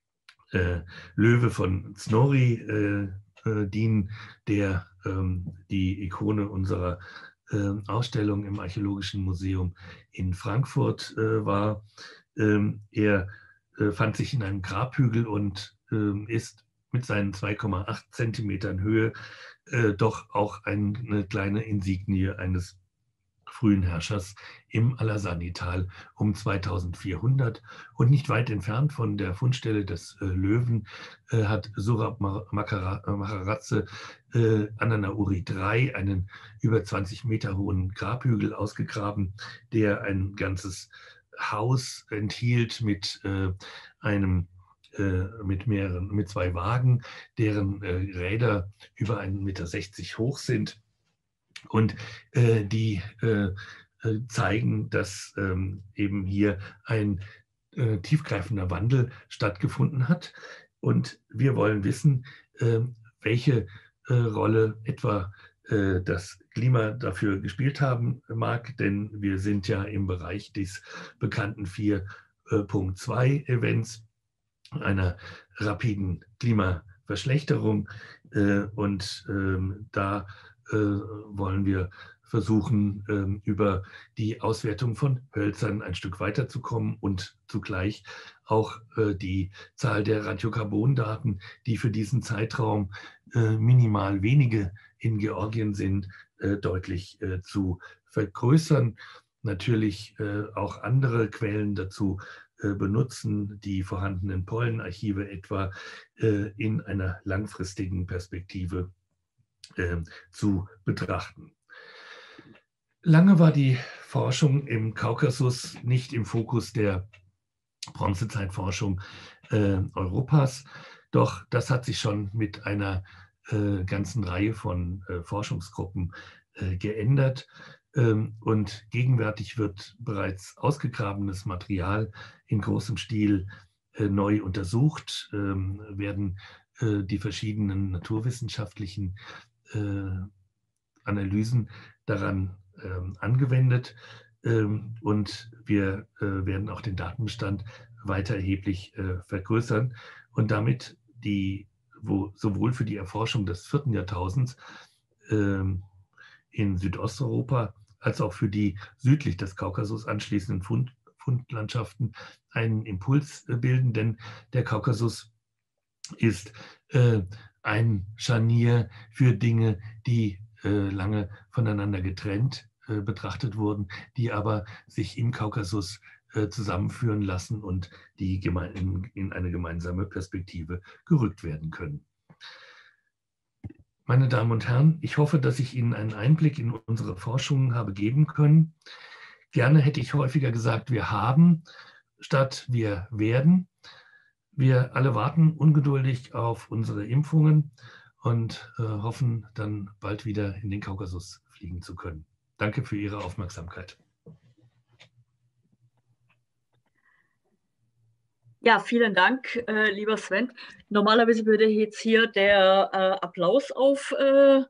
Löwe von Snorri dienen, der die Ikone unserer Ausstellung im Archäologischen Museum in Frankfurt war. Er fand sich in einem Grabhügel und ist mit seinen 2,8 Zentimetern Höhe doch auch eine kleine Insignie eines frühen Herrschers im Alasani-Tal um 2400. Und nicht weit entfernt von der Fundstelle des Löwen hat Surab Maharadze Ananauri III einen über 20 Meter hohen Grabhügel ausgegraben, der ein ganzes Haus enthielt mit mit 2 Wagen, deren Räder über 1,60 Meter hoch sind und die zeigen, dass eben hier ein tiefgreifender Wandel stattgefunden hat. Und wir wollen wissen, welche Rolle etwa das Klima dafür gespielt haben mag, denn wir sind ja im Bereich des bekannten 4.2-Events, einer rapiden Klimaverschlechterung. Und da wollen wir versuchen, über die Auswertung von Hölzern ein Stück weiterzukommen und zugleich auch die Zahl der Radiokarbondaten, die für diesen Zeitraum minimal wenige in Georgien sind, deutlich zu vergrößern. Natürlich auch andere Quellen dazu benutzen, die vorhandenen Pollenarchive etwa in einer langfristigen Perspektive zu betrachten. Lange war die Forschung im Kaukasus nicht im Fokus der Bronzezeitforschung Europas, doch das hat sich schon mit einer ganzen Reihe von Forschungsgruppen geändert. Und gegenwärtig wird bereits ausgegrabenes Material in großem Stil neu untersucht, werden die verschiedenen naturwissenschaftlichen Analysen daran angewendet, und wir werden auch den Datenbestand weiter erheblich vergrößern und damit sowohl für die Erforschung des 4. Jahrtausends in Südosteuropa als auch für die südlich des Kaukasus anschließenden Fundlandschaften einen Impuls bilden, denn der Kaukasus ist ein Scharnier für Dinge, die lange voneinander getrennt betrachtet wurden, die aber sich im Kaukasus zusammenführen lassen und die in eine gemeinsame Perspektive gerückt werden können. Meine Damen und Herren, ich hoffe, dass ich Ihnen einen Einblick in unsere Forschungen habe geben können. Gerne hätte ich häufiger gesagt, wir haben statt wir werden. Wir alle warten ungeduldig auf unsere Impfungen und hoffen, dann bald wieder in den Kaukasus fliegen zu können. Danke für Ihre Aufmerksamkeit. Ja, vielen Dank, lieber Sven. Normalerweise würde jetzt hier der Applaus aufscheinen.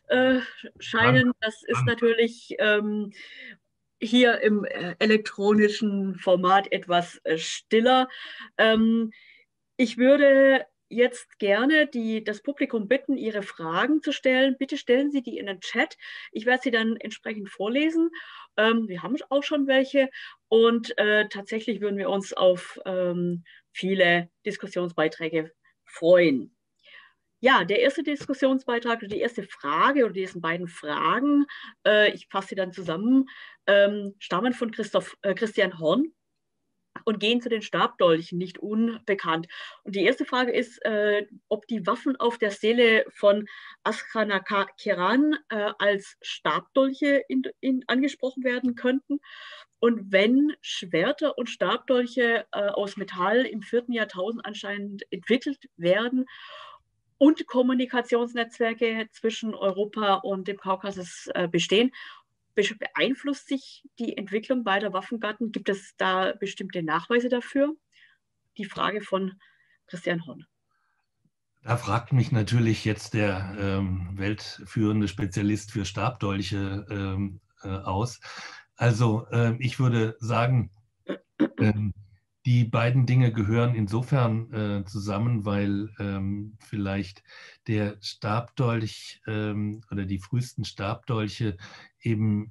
Das ist natürlich hier im elektronischen Format etwas stiller. Ich würde jetzt gerne das Publikum bitten, ihre Fragen zu stellen. Bitte stellen Sie die in den Chat. Ich werde sie dann entsprechend vorlesen. Wir haben auch schon welche. Und tatsächlich würden wir uns auf viele Diskussionsbeiträge freuen. Ja, der erste Diskussionsbeitrag oder die erste Frage oder die ersten beiden Fragen, ich fasse sie dann zusammen, stammen von Christian Horn und gehen zu den Stabdolchen, nicht unbekannt. Und die erste Frage ist, ob die Waffen auf der Stele von Asghanakeran als Stabdolche angesprochen werden könnten. Und wenn Schwerter und Stabdolche aus Metall im 4. Jahrtausend anscheinend entwickelt werden und Kommunikationsnetzwerke zwischen Europa und dem Kaukasus bestehen, beeinflusst sich die Entwicklung beider Waffengatten? Gibt es da bestimmte Nachweise dafür? Die Frage von Christian Horn. Da fragt mich natürlich jetzt der weltführende Spezialist für Stabdolche aus. Also ich würde sagen, die beiden Dinge gehören insofern zusammen, weil vielleicht der Stabdolch oder die frühesten Stabdolche eben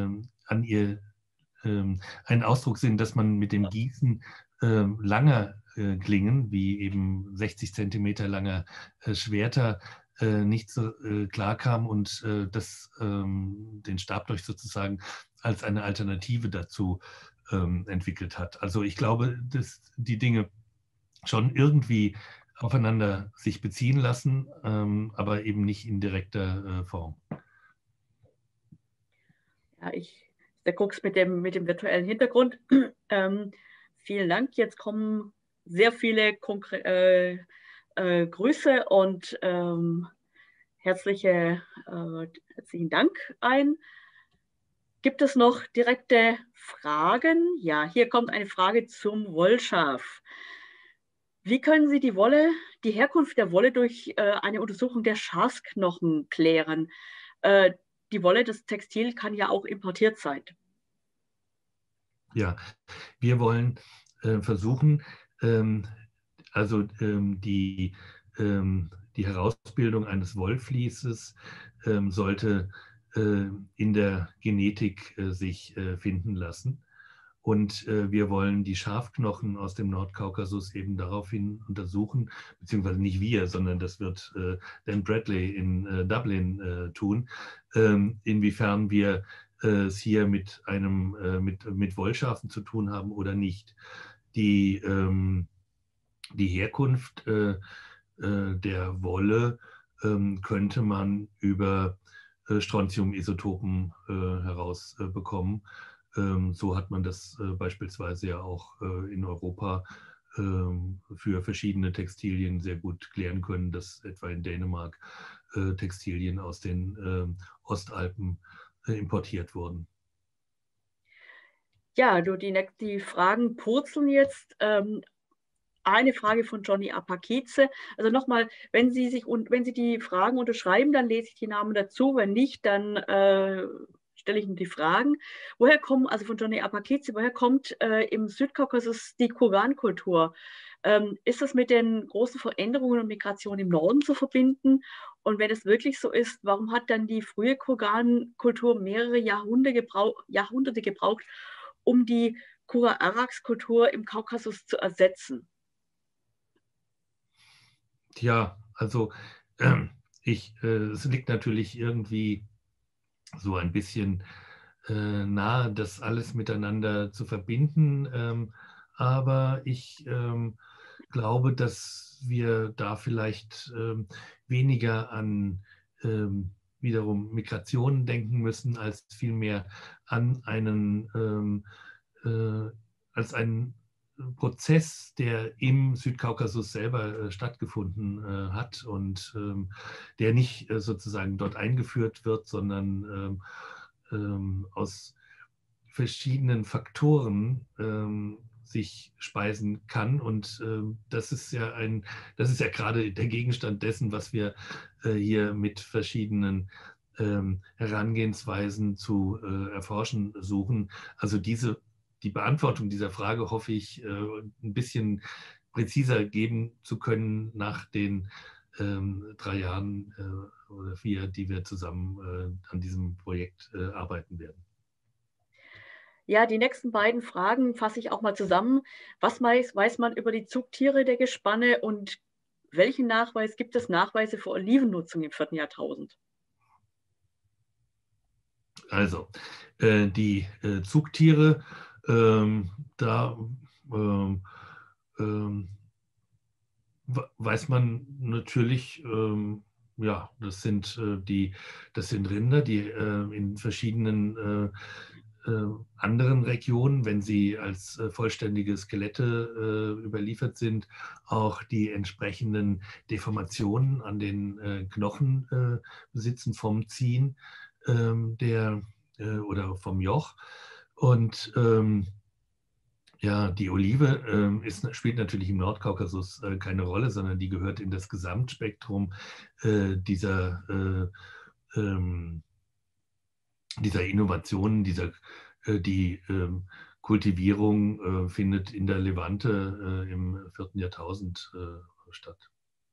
ein Ausdruck sind, dass man mit dem Gießen langer Klingen, wie eben 60 Zentimeter langer Schwerter, nicht so klar kam und das den Stabdolch sozusagen als eine Alternative dazu entwickelt hat. Also ich glaube, dass die Dinge schon irgendwie aufeinander sich beziehen lassen, aber eben nicht in direkter Form. Ja, der guckt mit dem virtuellen Hintergrund. Vielen Dank. Jetzt kommen sehr viele Grüße und herzlichen Dank ein. Gibt es noch direkte Fragen? Ja, hier kommt eine Frage zum Wollschaf. Wie können Sie die Herkunft der Wolle durch eine Untersuchung der Schafsknochen klären? Die Wolle, das Textil kann ja auch importiert sein. Ja, wir wollen versuchen, die Herausbildung eines Wollvließes sollte in der Genetik sich finden lassen. Und wir wollen die Schafknochen aus dem Nordkaukasus eben daraufhin untersuchen, beziehungsweise nicht wir, sondern das wird Dan Bradley in Dublin tun, inwiefern wir es hier mit mit Wollschafen zu tun haben oder nicht. Die Herkunft der Wolle könnte man über Strontium-Isotopen herausbekommen. So hat man das beispielsweise ja auch in Europa für verschiedene Textilien sehr gut klären können, dass etwa in Dänemark Textilien aus den Ostalpen importiert wurden. Ja, die Fragen purzeln jetzt. Eine Frage von Johnny Apakize. Also nochmal, wenn Sie die Fragen unterschreiben, dann lese ich die Namen dazu. Wenn nicht, dann stelle ich Ihnen die Fragen. Also von Johnny Apakize, woher kommt im Südkaukasus die Kurgankultur? Ist das mit den großen Veränderungen und Migrationen im Norden zu verbinden? Und wenn es wirklich so ist, warum hat dann die frühe Kurgankultur mehrere Jahrhunderte gebraucht, um die Kura-Arax-Kultur im Kaukasus zu ersetzen? Tja, also es liegt natürlich irgendwie so ein bisschen nahe, das alles miteinander zu verbinden. Aber ich glaube, dass wir da vielleicht weniger an wiederum Migrationen denken müssen, als vielmehr an als einen Prozess, der im Südkaukasus selber stattgefunden hat und der nicht sozusagen dort eingeführt wird, sondern aus verschiedenen Faktoren sich speisen kann. Und das ist ja gerade der Gegenstand dessen, was wir hier mit verschiedenen Herangehensweisen zu erforschen suchen. Also die Beantwortung dieser Frage hoffe ich ein bisschen präziser geben zu können nach den 3 Jahren oder 4, die wir zusammen an diesem Projekt arbeiten werden. Ja, die nächsten beiden Fragen fasse ich auch mal zusammen. Was weiß man über die Zugtiere der Gespanne und welchen Nachweis gibt es Nachweise für Olivennutzung im 4. Jahrtausend? Also, die Zugtiere, da weiß man natürlich, ja, das sind Rinder, die in verschiedenen anderen Regionen, wenn sie als vollständige Skelette überliefert sind, auch die entsprechenden Deformationen an den Knochen besitzen vom Ziehen oder vom Joch. Und ja, die Olive spielt natürlich im Nordkaukasus keine Rolle, sondern die gehört in das Gesamtspektrum dieser Innovationen, die Kultivierung findet in der Levante im 4. Jahrtausend statt.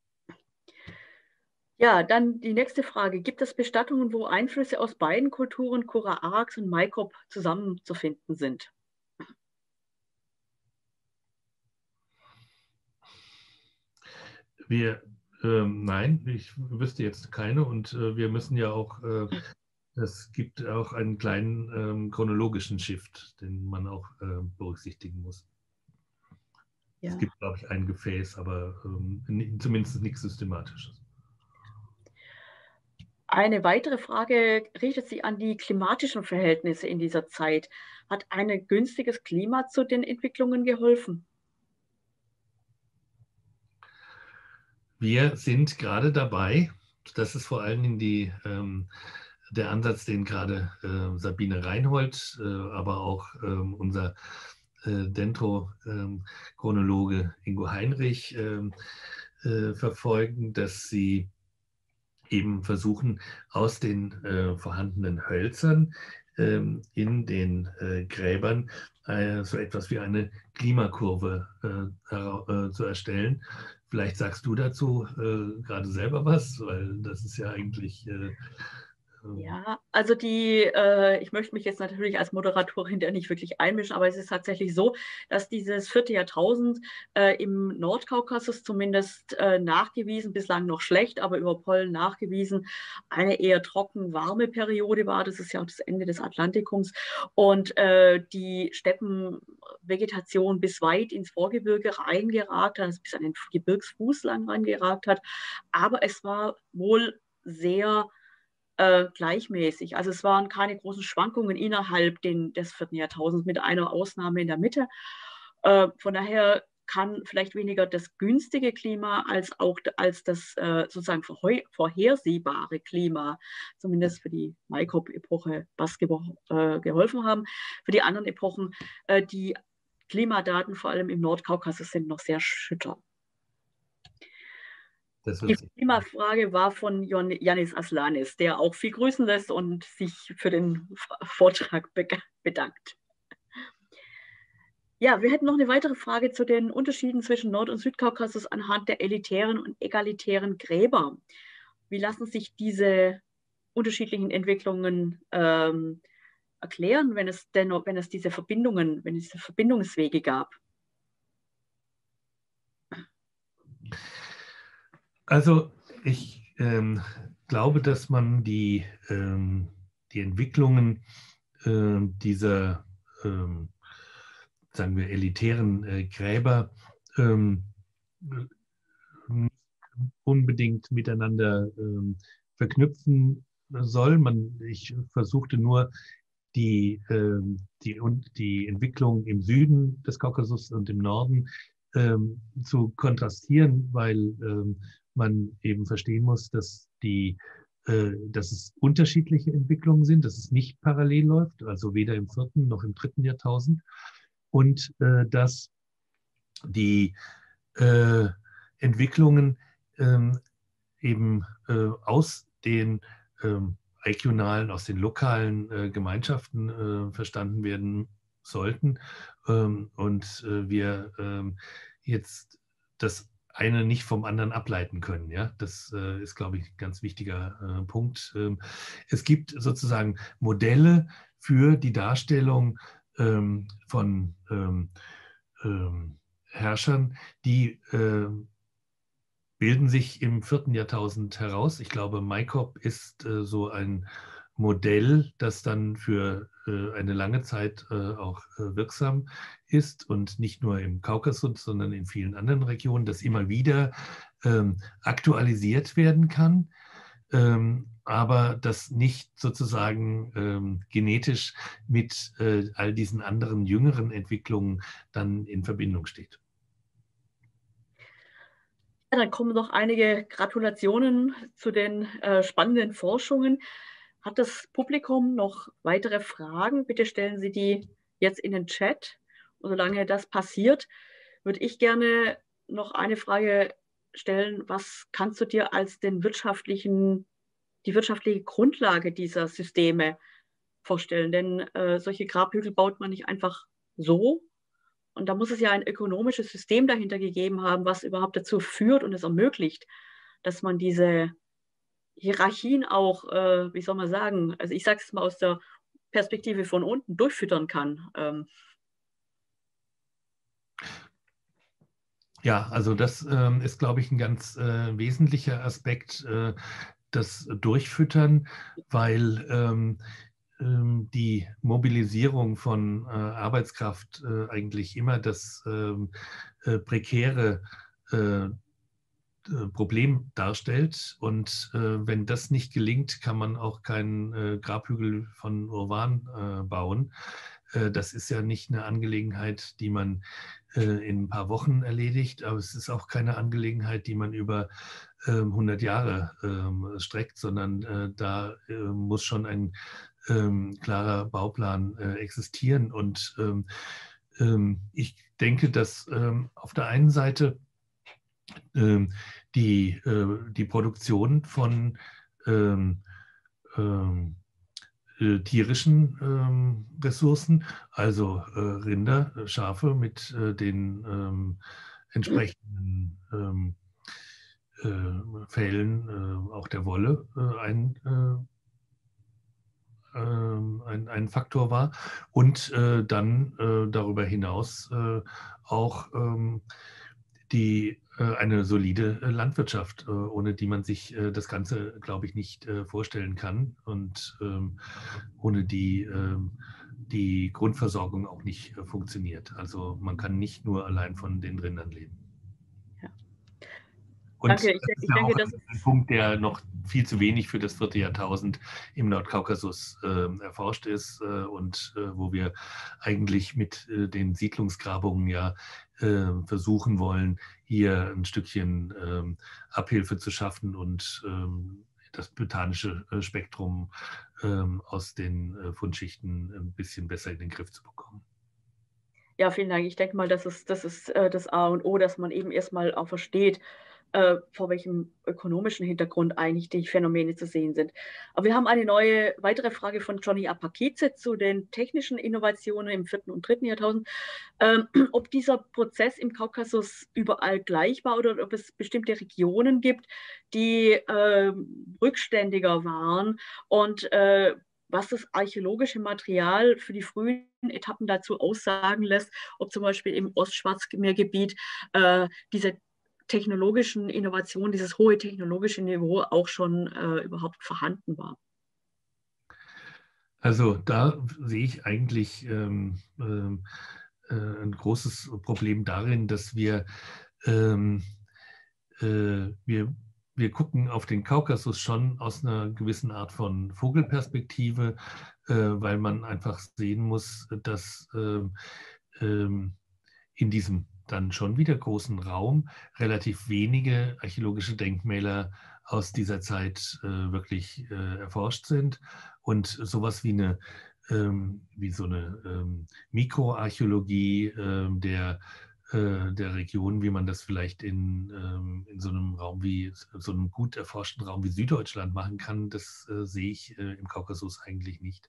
Ja, dann die nächste Frage. Gibt es Bestattungen, wo Einflüsse aus beiden Kulturen, Kura-Arax und Maikop, zusammenzufinden sind? Nein, ich wüsste jetzt keine und wir müssen ja auch, es gibt auch einen kleinen chronologischen Shift, den man auch berücksichtigen muss. Ja. Es gibt, glaube ich, ein Gefäß, aber zumindest nichts Systematisches. Eine weitere Frage richtet sich an die klimatischen Verhältnisse in dieser Zeit. Hat ein günstiges Klima zu den Entwicklungen geholfen? Wir sind gerade dabei, das ist vor allen Dingen der Ansatz, den gerade Sabine Reinhold, aber auch unser Dendrochronologe Ingo Heinrich verfolgen, dass sie eben versuchen, aus den vorhandenen Hölzern in den Gräbern so etwas wie eine Klimakurve zu erstellen. Vielleicht sagst du dazu gerade selber was, weil das ist ja eigentlich Ja, also ich möchte mich jetzt natürlich als Moderatorin da nicht wirklich einmischen, aber es ist tatsächlich so, dass dieses 4. Jahrtausend im Nordkaukasus zumindest nachgewiesen, bislang noch schlecht, aber über Pollen nachgewiesen, eine eher trocken warme Periode war. Das ist ja auch das Ende des Atlantikums und die Steppenvegetation bis weit ins Vorgebirge reingeragt hat, also bis an den Gebirgsfuß lang reingeragt hat. Aber es war wohl sehr gleichmäßig. Also es waren keine großen Schwankungen innerhalb des 4. Jahrtausends mit einer Ausnahme in der Mitte. Von daher kann vielleicht weniger das günstige Klima als das sozusagen vorhersehbare Klima, zumindest für die Maikop-Epoche, was geholfen haben. Für die anderen Epochen, die Klimadaten vor allem im Nordkaukasus sind noch sehr schütter. Die Klimafrage war von Yannis Aslanis, der auch viel grüßen lässt und sich für den Vortrag bedankt. Ja, wir hätten noch eine weitere Frage zu den Unterschieden zwischen Nord- und Südkaukasus anhand der elitären und egalitären Gräber. Wie lassen sich diese unterschiedlichen Entwicklungen erklären, wenn es diese Verbindungswege gab? Also ich glaube, dass man die Entwicklungen dieser, sagen wir, elitären Gräber nicht unbedingt miteinander verknüpfen soll. Ich versuchte nur die Entwicklung im Süden des Kaukasus und im Norden zu kontrastieren, weil man eben verstehen muss, dass es unterschiedliche Entwicklungen sind, dass es nicht parallel läuft, also weder im 4. noch im 3. Jahrtausend, und dass die Entwicklungen eben aus den regionalen, aus den lokalen Gemeinschaften verstanden werden sollten und wir jetzt das eine nicht vom anderen ableiten können. Ja? Das ist, glaube ich, ein ganz wichtiger Punkt. Es gibt sozusagen Modelle für die Darstellung von Herrschern, die bilden sich im 4. Jahrtausend heraus. Ich glaube, Maikop ist so ein Modell, das dann für eine lange Zeit auch wirksam ist und nicht nur im Kaukasus, sondern in vielen anderen Regionen, das immer wieder aktualisiert werden kann, aber das nicht sozusagen genetisch mit all diesen anderen jüngeren Entwicklungen dann in Verbindung steht. Ja, dann kommen noch einige Gratulationen zu den spannenden Forschungen. Hat das Publikum noch weitere Fragen? Bitte stellen Sie die jetzt in den Chat. Und solange das passiert, würde ich gerne noch eine Frage stellen. Was kannst du dir als die wirtschaftliche Grundlage dieser Systeme vorstellen? Denn solche Grabhügel baut man nicht einfach so. Und da muss es ja ein ökonomisches System dahinter gegeben haben, was überhaupt dazu führt und es ermöglicht, dass man diese Hierarchien auch, wie soll man sagen, also ich sage es mal aus der Perspektive von unten, durchfüttern kann. Ja, also das ist, glaube ich, ein ganz wesentlicher Aspekt, das Durchfüttern, weil die Mobilisierung von Arbeitskraft eigentlich immer das prekäre Problem darstellt. Und wenn das nicht gelingt, kann man auch keinen Grabhügel von Urwan bauen. Das ist ja nicht eine Angelegenheit, die man in ein paar Wochen erledigt, aber es ist auch keine Angelegenheit, die man über 100 Jahre streckt, sondern da muss schon ein klarer Bauplan existieren. Und ich denke, dass auf der einen Seite die Produktion von tierischen Ressourcen, also Rinder, Schafe mit den entsprechenden Fellen, auch der Wolle, ein ein Faktor war. Und dann darüber hinaus auch eine solide Landwirtschaft, ohne die man sich das Ganze, glaube ich, nicht vorstellen kann und ohne die die Grundversorgung auch nicht funktioniert. Also man kann nicht nur allein von den Rindern leben. Ja. Und Danke. das ist Ich ja denke, auch das ein ist Punkt, der noch viel zu wenig für das 4. Jahrtausend im Nordkaukasus erforscht ist und wo wir eigentlich mit den Siedlungsgrabungen ja versuchen wollen, hier ein Stückchen Abhilfe zu schaffen und das botanische Spektrum aus den Fundschichten ein bisschen besser in den Griff zu bekommen. Ja, vielen Dank. Ich denke mal, das ist das A und O, dass man eben erstmal auch versteht, vor welchem ökonomischen Hintergrund eigentlich die Phänomene zu sehen sind. Aber wir haben eine weitere Frage von Johnny Apakice zu den technischen Innovationen im 4. und 3. Jahrtausend. Ob dieser Prozess im Kaukasus überall gleich war oder ob es bestimmte Regionen gibt, die rückständiger waren und was das archäologische Material für die frühen Etappen dazu aussagen lässt, ob zum Beispiel im Ostschwarzmeergebiet diese technologischen Innovationen, dieses hohe technologische Niveau auch schon überhaupt vorhanden war. Also da sehe ich eigentlich ein großes Problem darin, dass ähm, wir wir gucken auf den Kaukasus schon aus einer gewissen Art von Vogelperspektive, weil man einfach sehen muss, dass in diesem dann schon wieder großen Raum relativ wenige archäologische Denkmäler aus dieser Zeit wirklich erforscht sind und sowas wie so eine Mikroarchäologie der Region, wie man das vielleicht in so einem Raum so einem gut erforschten Raum wie Süddeutschland machen kann, das sehe ich im Kaukasus eigentlich nicht.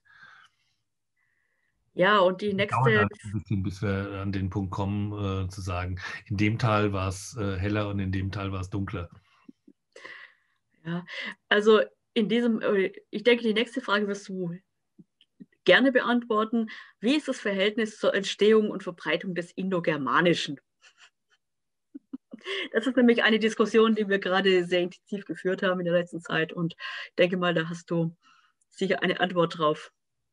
Ja, und die Es dauert nächste, halt ein bisschen, bis wir an den Punkt kommen, zu sagen, in dem Tal war es heller und in dem Tal war es dunkler. ja, also ich denke, die nächste Frage wirst du gerne beantworten. Wie ist das Verhältnis zur Entstehung und Verbreitung des Indogermanischen? Das ist nämlich eine Diskussion, die wir gerade sehr intensiv geführt haben in der letzten Zeit. Und ich denke mal, da hast du sicher eine Antwort drauf.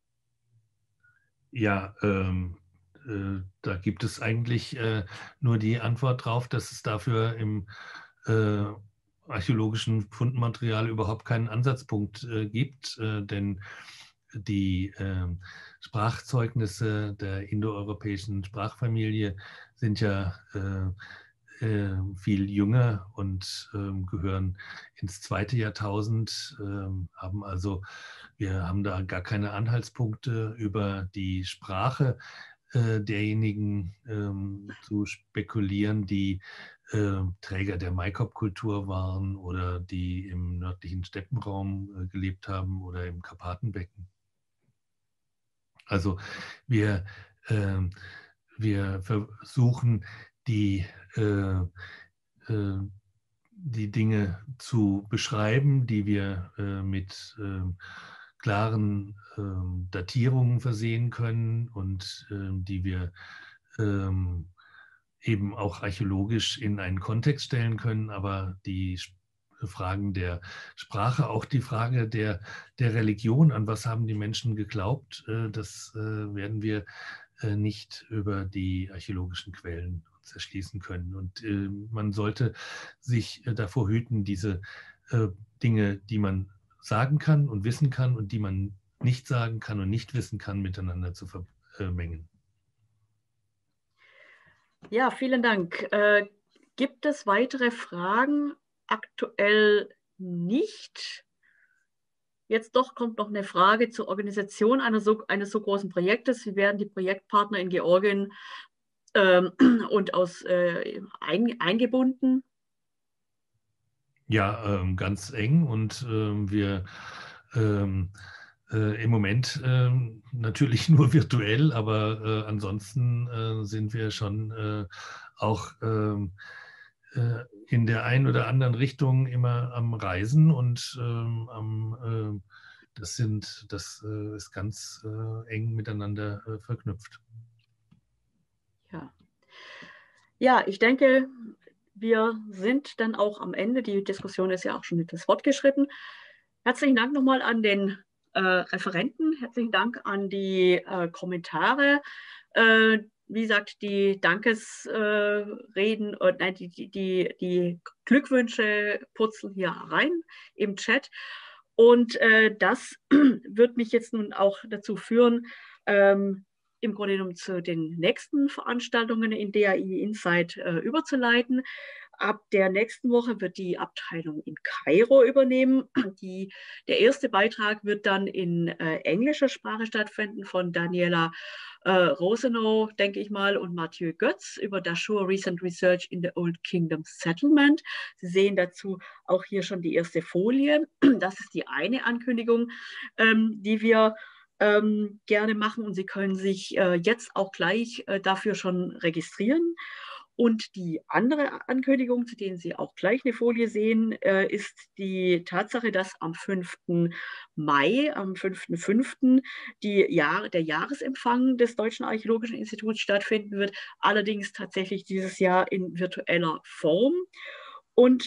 Ja, da gibt es eigentlich nur die Antwort drauf, dass es dafür im äh, archäologischen Fundmaterial überhaupt keinen Ansatzpunkt gibt, denn die Sprachzeugnisse der indoeuropäischen Sprachfamilie sind ja viel jünger und gehören ins 2. Jahrtausend, wir haben da gar keine Anhaltspunkte über die Sprache derjenigen zu spekulieren, die Träger der Maikop-Kultur waren oder die im nördlichen Steppenraum gelebt haben oder im Karpatenbecken. Also wir, äh, wir versuchen die, äh, die Dinge zu beschreiben, die wir mit klaren Datierungen versehen können und die wir ähm, eben auch archäologisch in einen Kontext stellen können, aber die Fragen der Sprache, auch die Frage der Religion, an was haben die Menschen geglaubt, das werden wir nicht über die archäologischen Quellen uns erschließen können. Und man sollte sich davor hüten, diese Dinge, die man sagen kann und wissen kann und die man nicht sagen kann und nicht wissen kann, miteinander zu vermengen. Ja, vielen Dank. Gibt es weitere Fragen? Aktuell nicht. Jetzt doch kommt noch eine Frage zur Organisation eines so großen Projektes. Wie werden die Projektpartner in Georgien ähm, und eingebunden? Ja, ganz eng und wir ähm, im Moment natürlich nur virtuell, aber ansonsten sind wir schon auch in der einen oder anderen Richtung immer am Reisen und am Das ist ganz eng miteinander verknüpft. Ja. Ja, ich denke, wir sind dann auch am Ende. Die Diskussion ist ja auch schon etwas fortgeschritten. Herzlichen Dank nochmal an den Referenten. Herzlichen Dank an die Kommentare. Wie gesagt, die Dankesreden, nein, die Glückwünsche purzeln hier rein im Chat. Und das wird mich jetzt nun auch dazu führen, im Grunde genommen zu den nächsten Veranstaltungen in DAI Insight überzuleiten. Ab der nächsten Woche wird die Abteilung in Kairo übernehmen. Der erste Beitrag wird dann in englischer Sprache stattfinden von Daniela Rosenow, denke ich mal, und Mathieu Götz über Dashur Recent Research in the Old Kingdom Settlement. Sie sehen dazu auch hier schon die erste Folie. Das ist die eine Ankündigung, die wir gerne machen, und Sie können sich jetzt auch gleich dafür schon registrieren. Und die andere Ankündigung, zu denen Sie auch gleich eine Folie sehen, ist die Tatsache, dass am 5. Mai, am 5.5. Der Jahresempfang des Deutschen Archäologischen Instituts stattfinden wird, allerdings tatsächlich dieses Jahr in virtueller Form. Und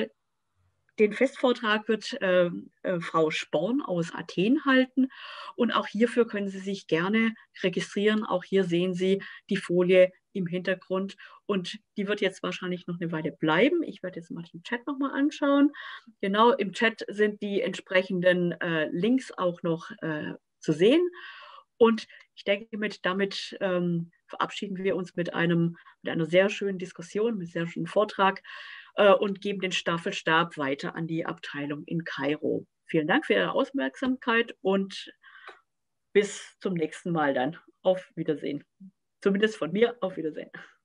den Festvortrag wird Frau Sporn aus Athen halten, und auch hierfür können Sie sich gerne registrieren. Auch hier sehen Sie die Folie im Hintergrund, und die wird jetzt wahrscheinlich noch eine Weile bleiben. Ich werde jetzt mal den Chat nochmal anschauen. Genau, im Chat sind die entsprechenden Links auch noch zu sehen, und ich denke, damit verabschieden wir uns mit einer sehr schönen Diskussion, mit einem sehr schönen Vortrag und geben den Staffelstab weiter an die Abteilung in Kairo. Vielen Dank für Ihre Aufmerksamkeit und bis zum nächsten Mal dann. Auf Wiedersehen. Zumindest von mir, auf Wiedersehen.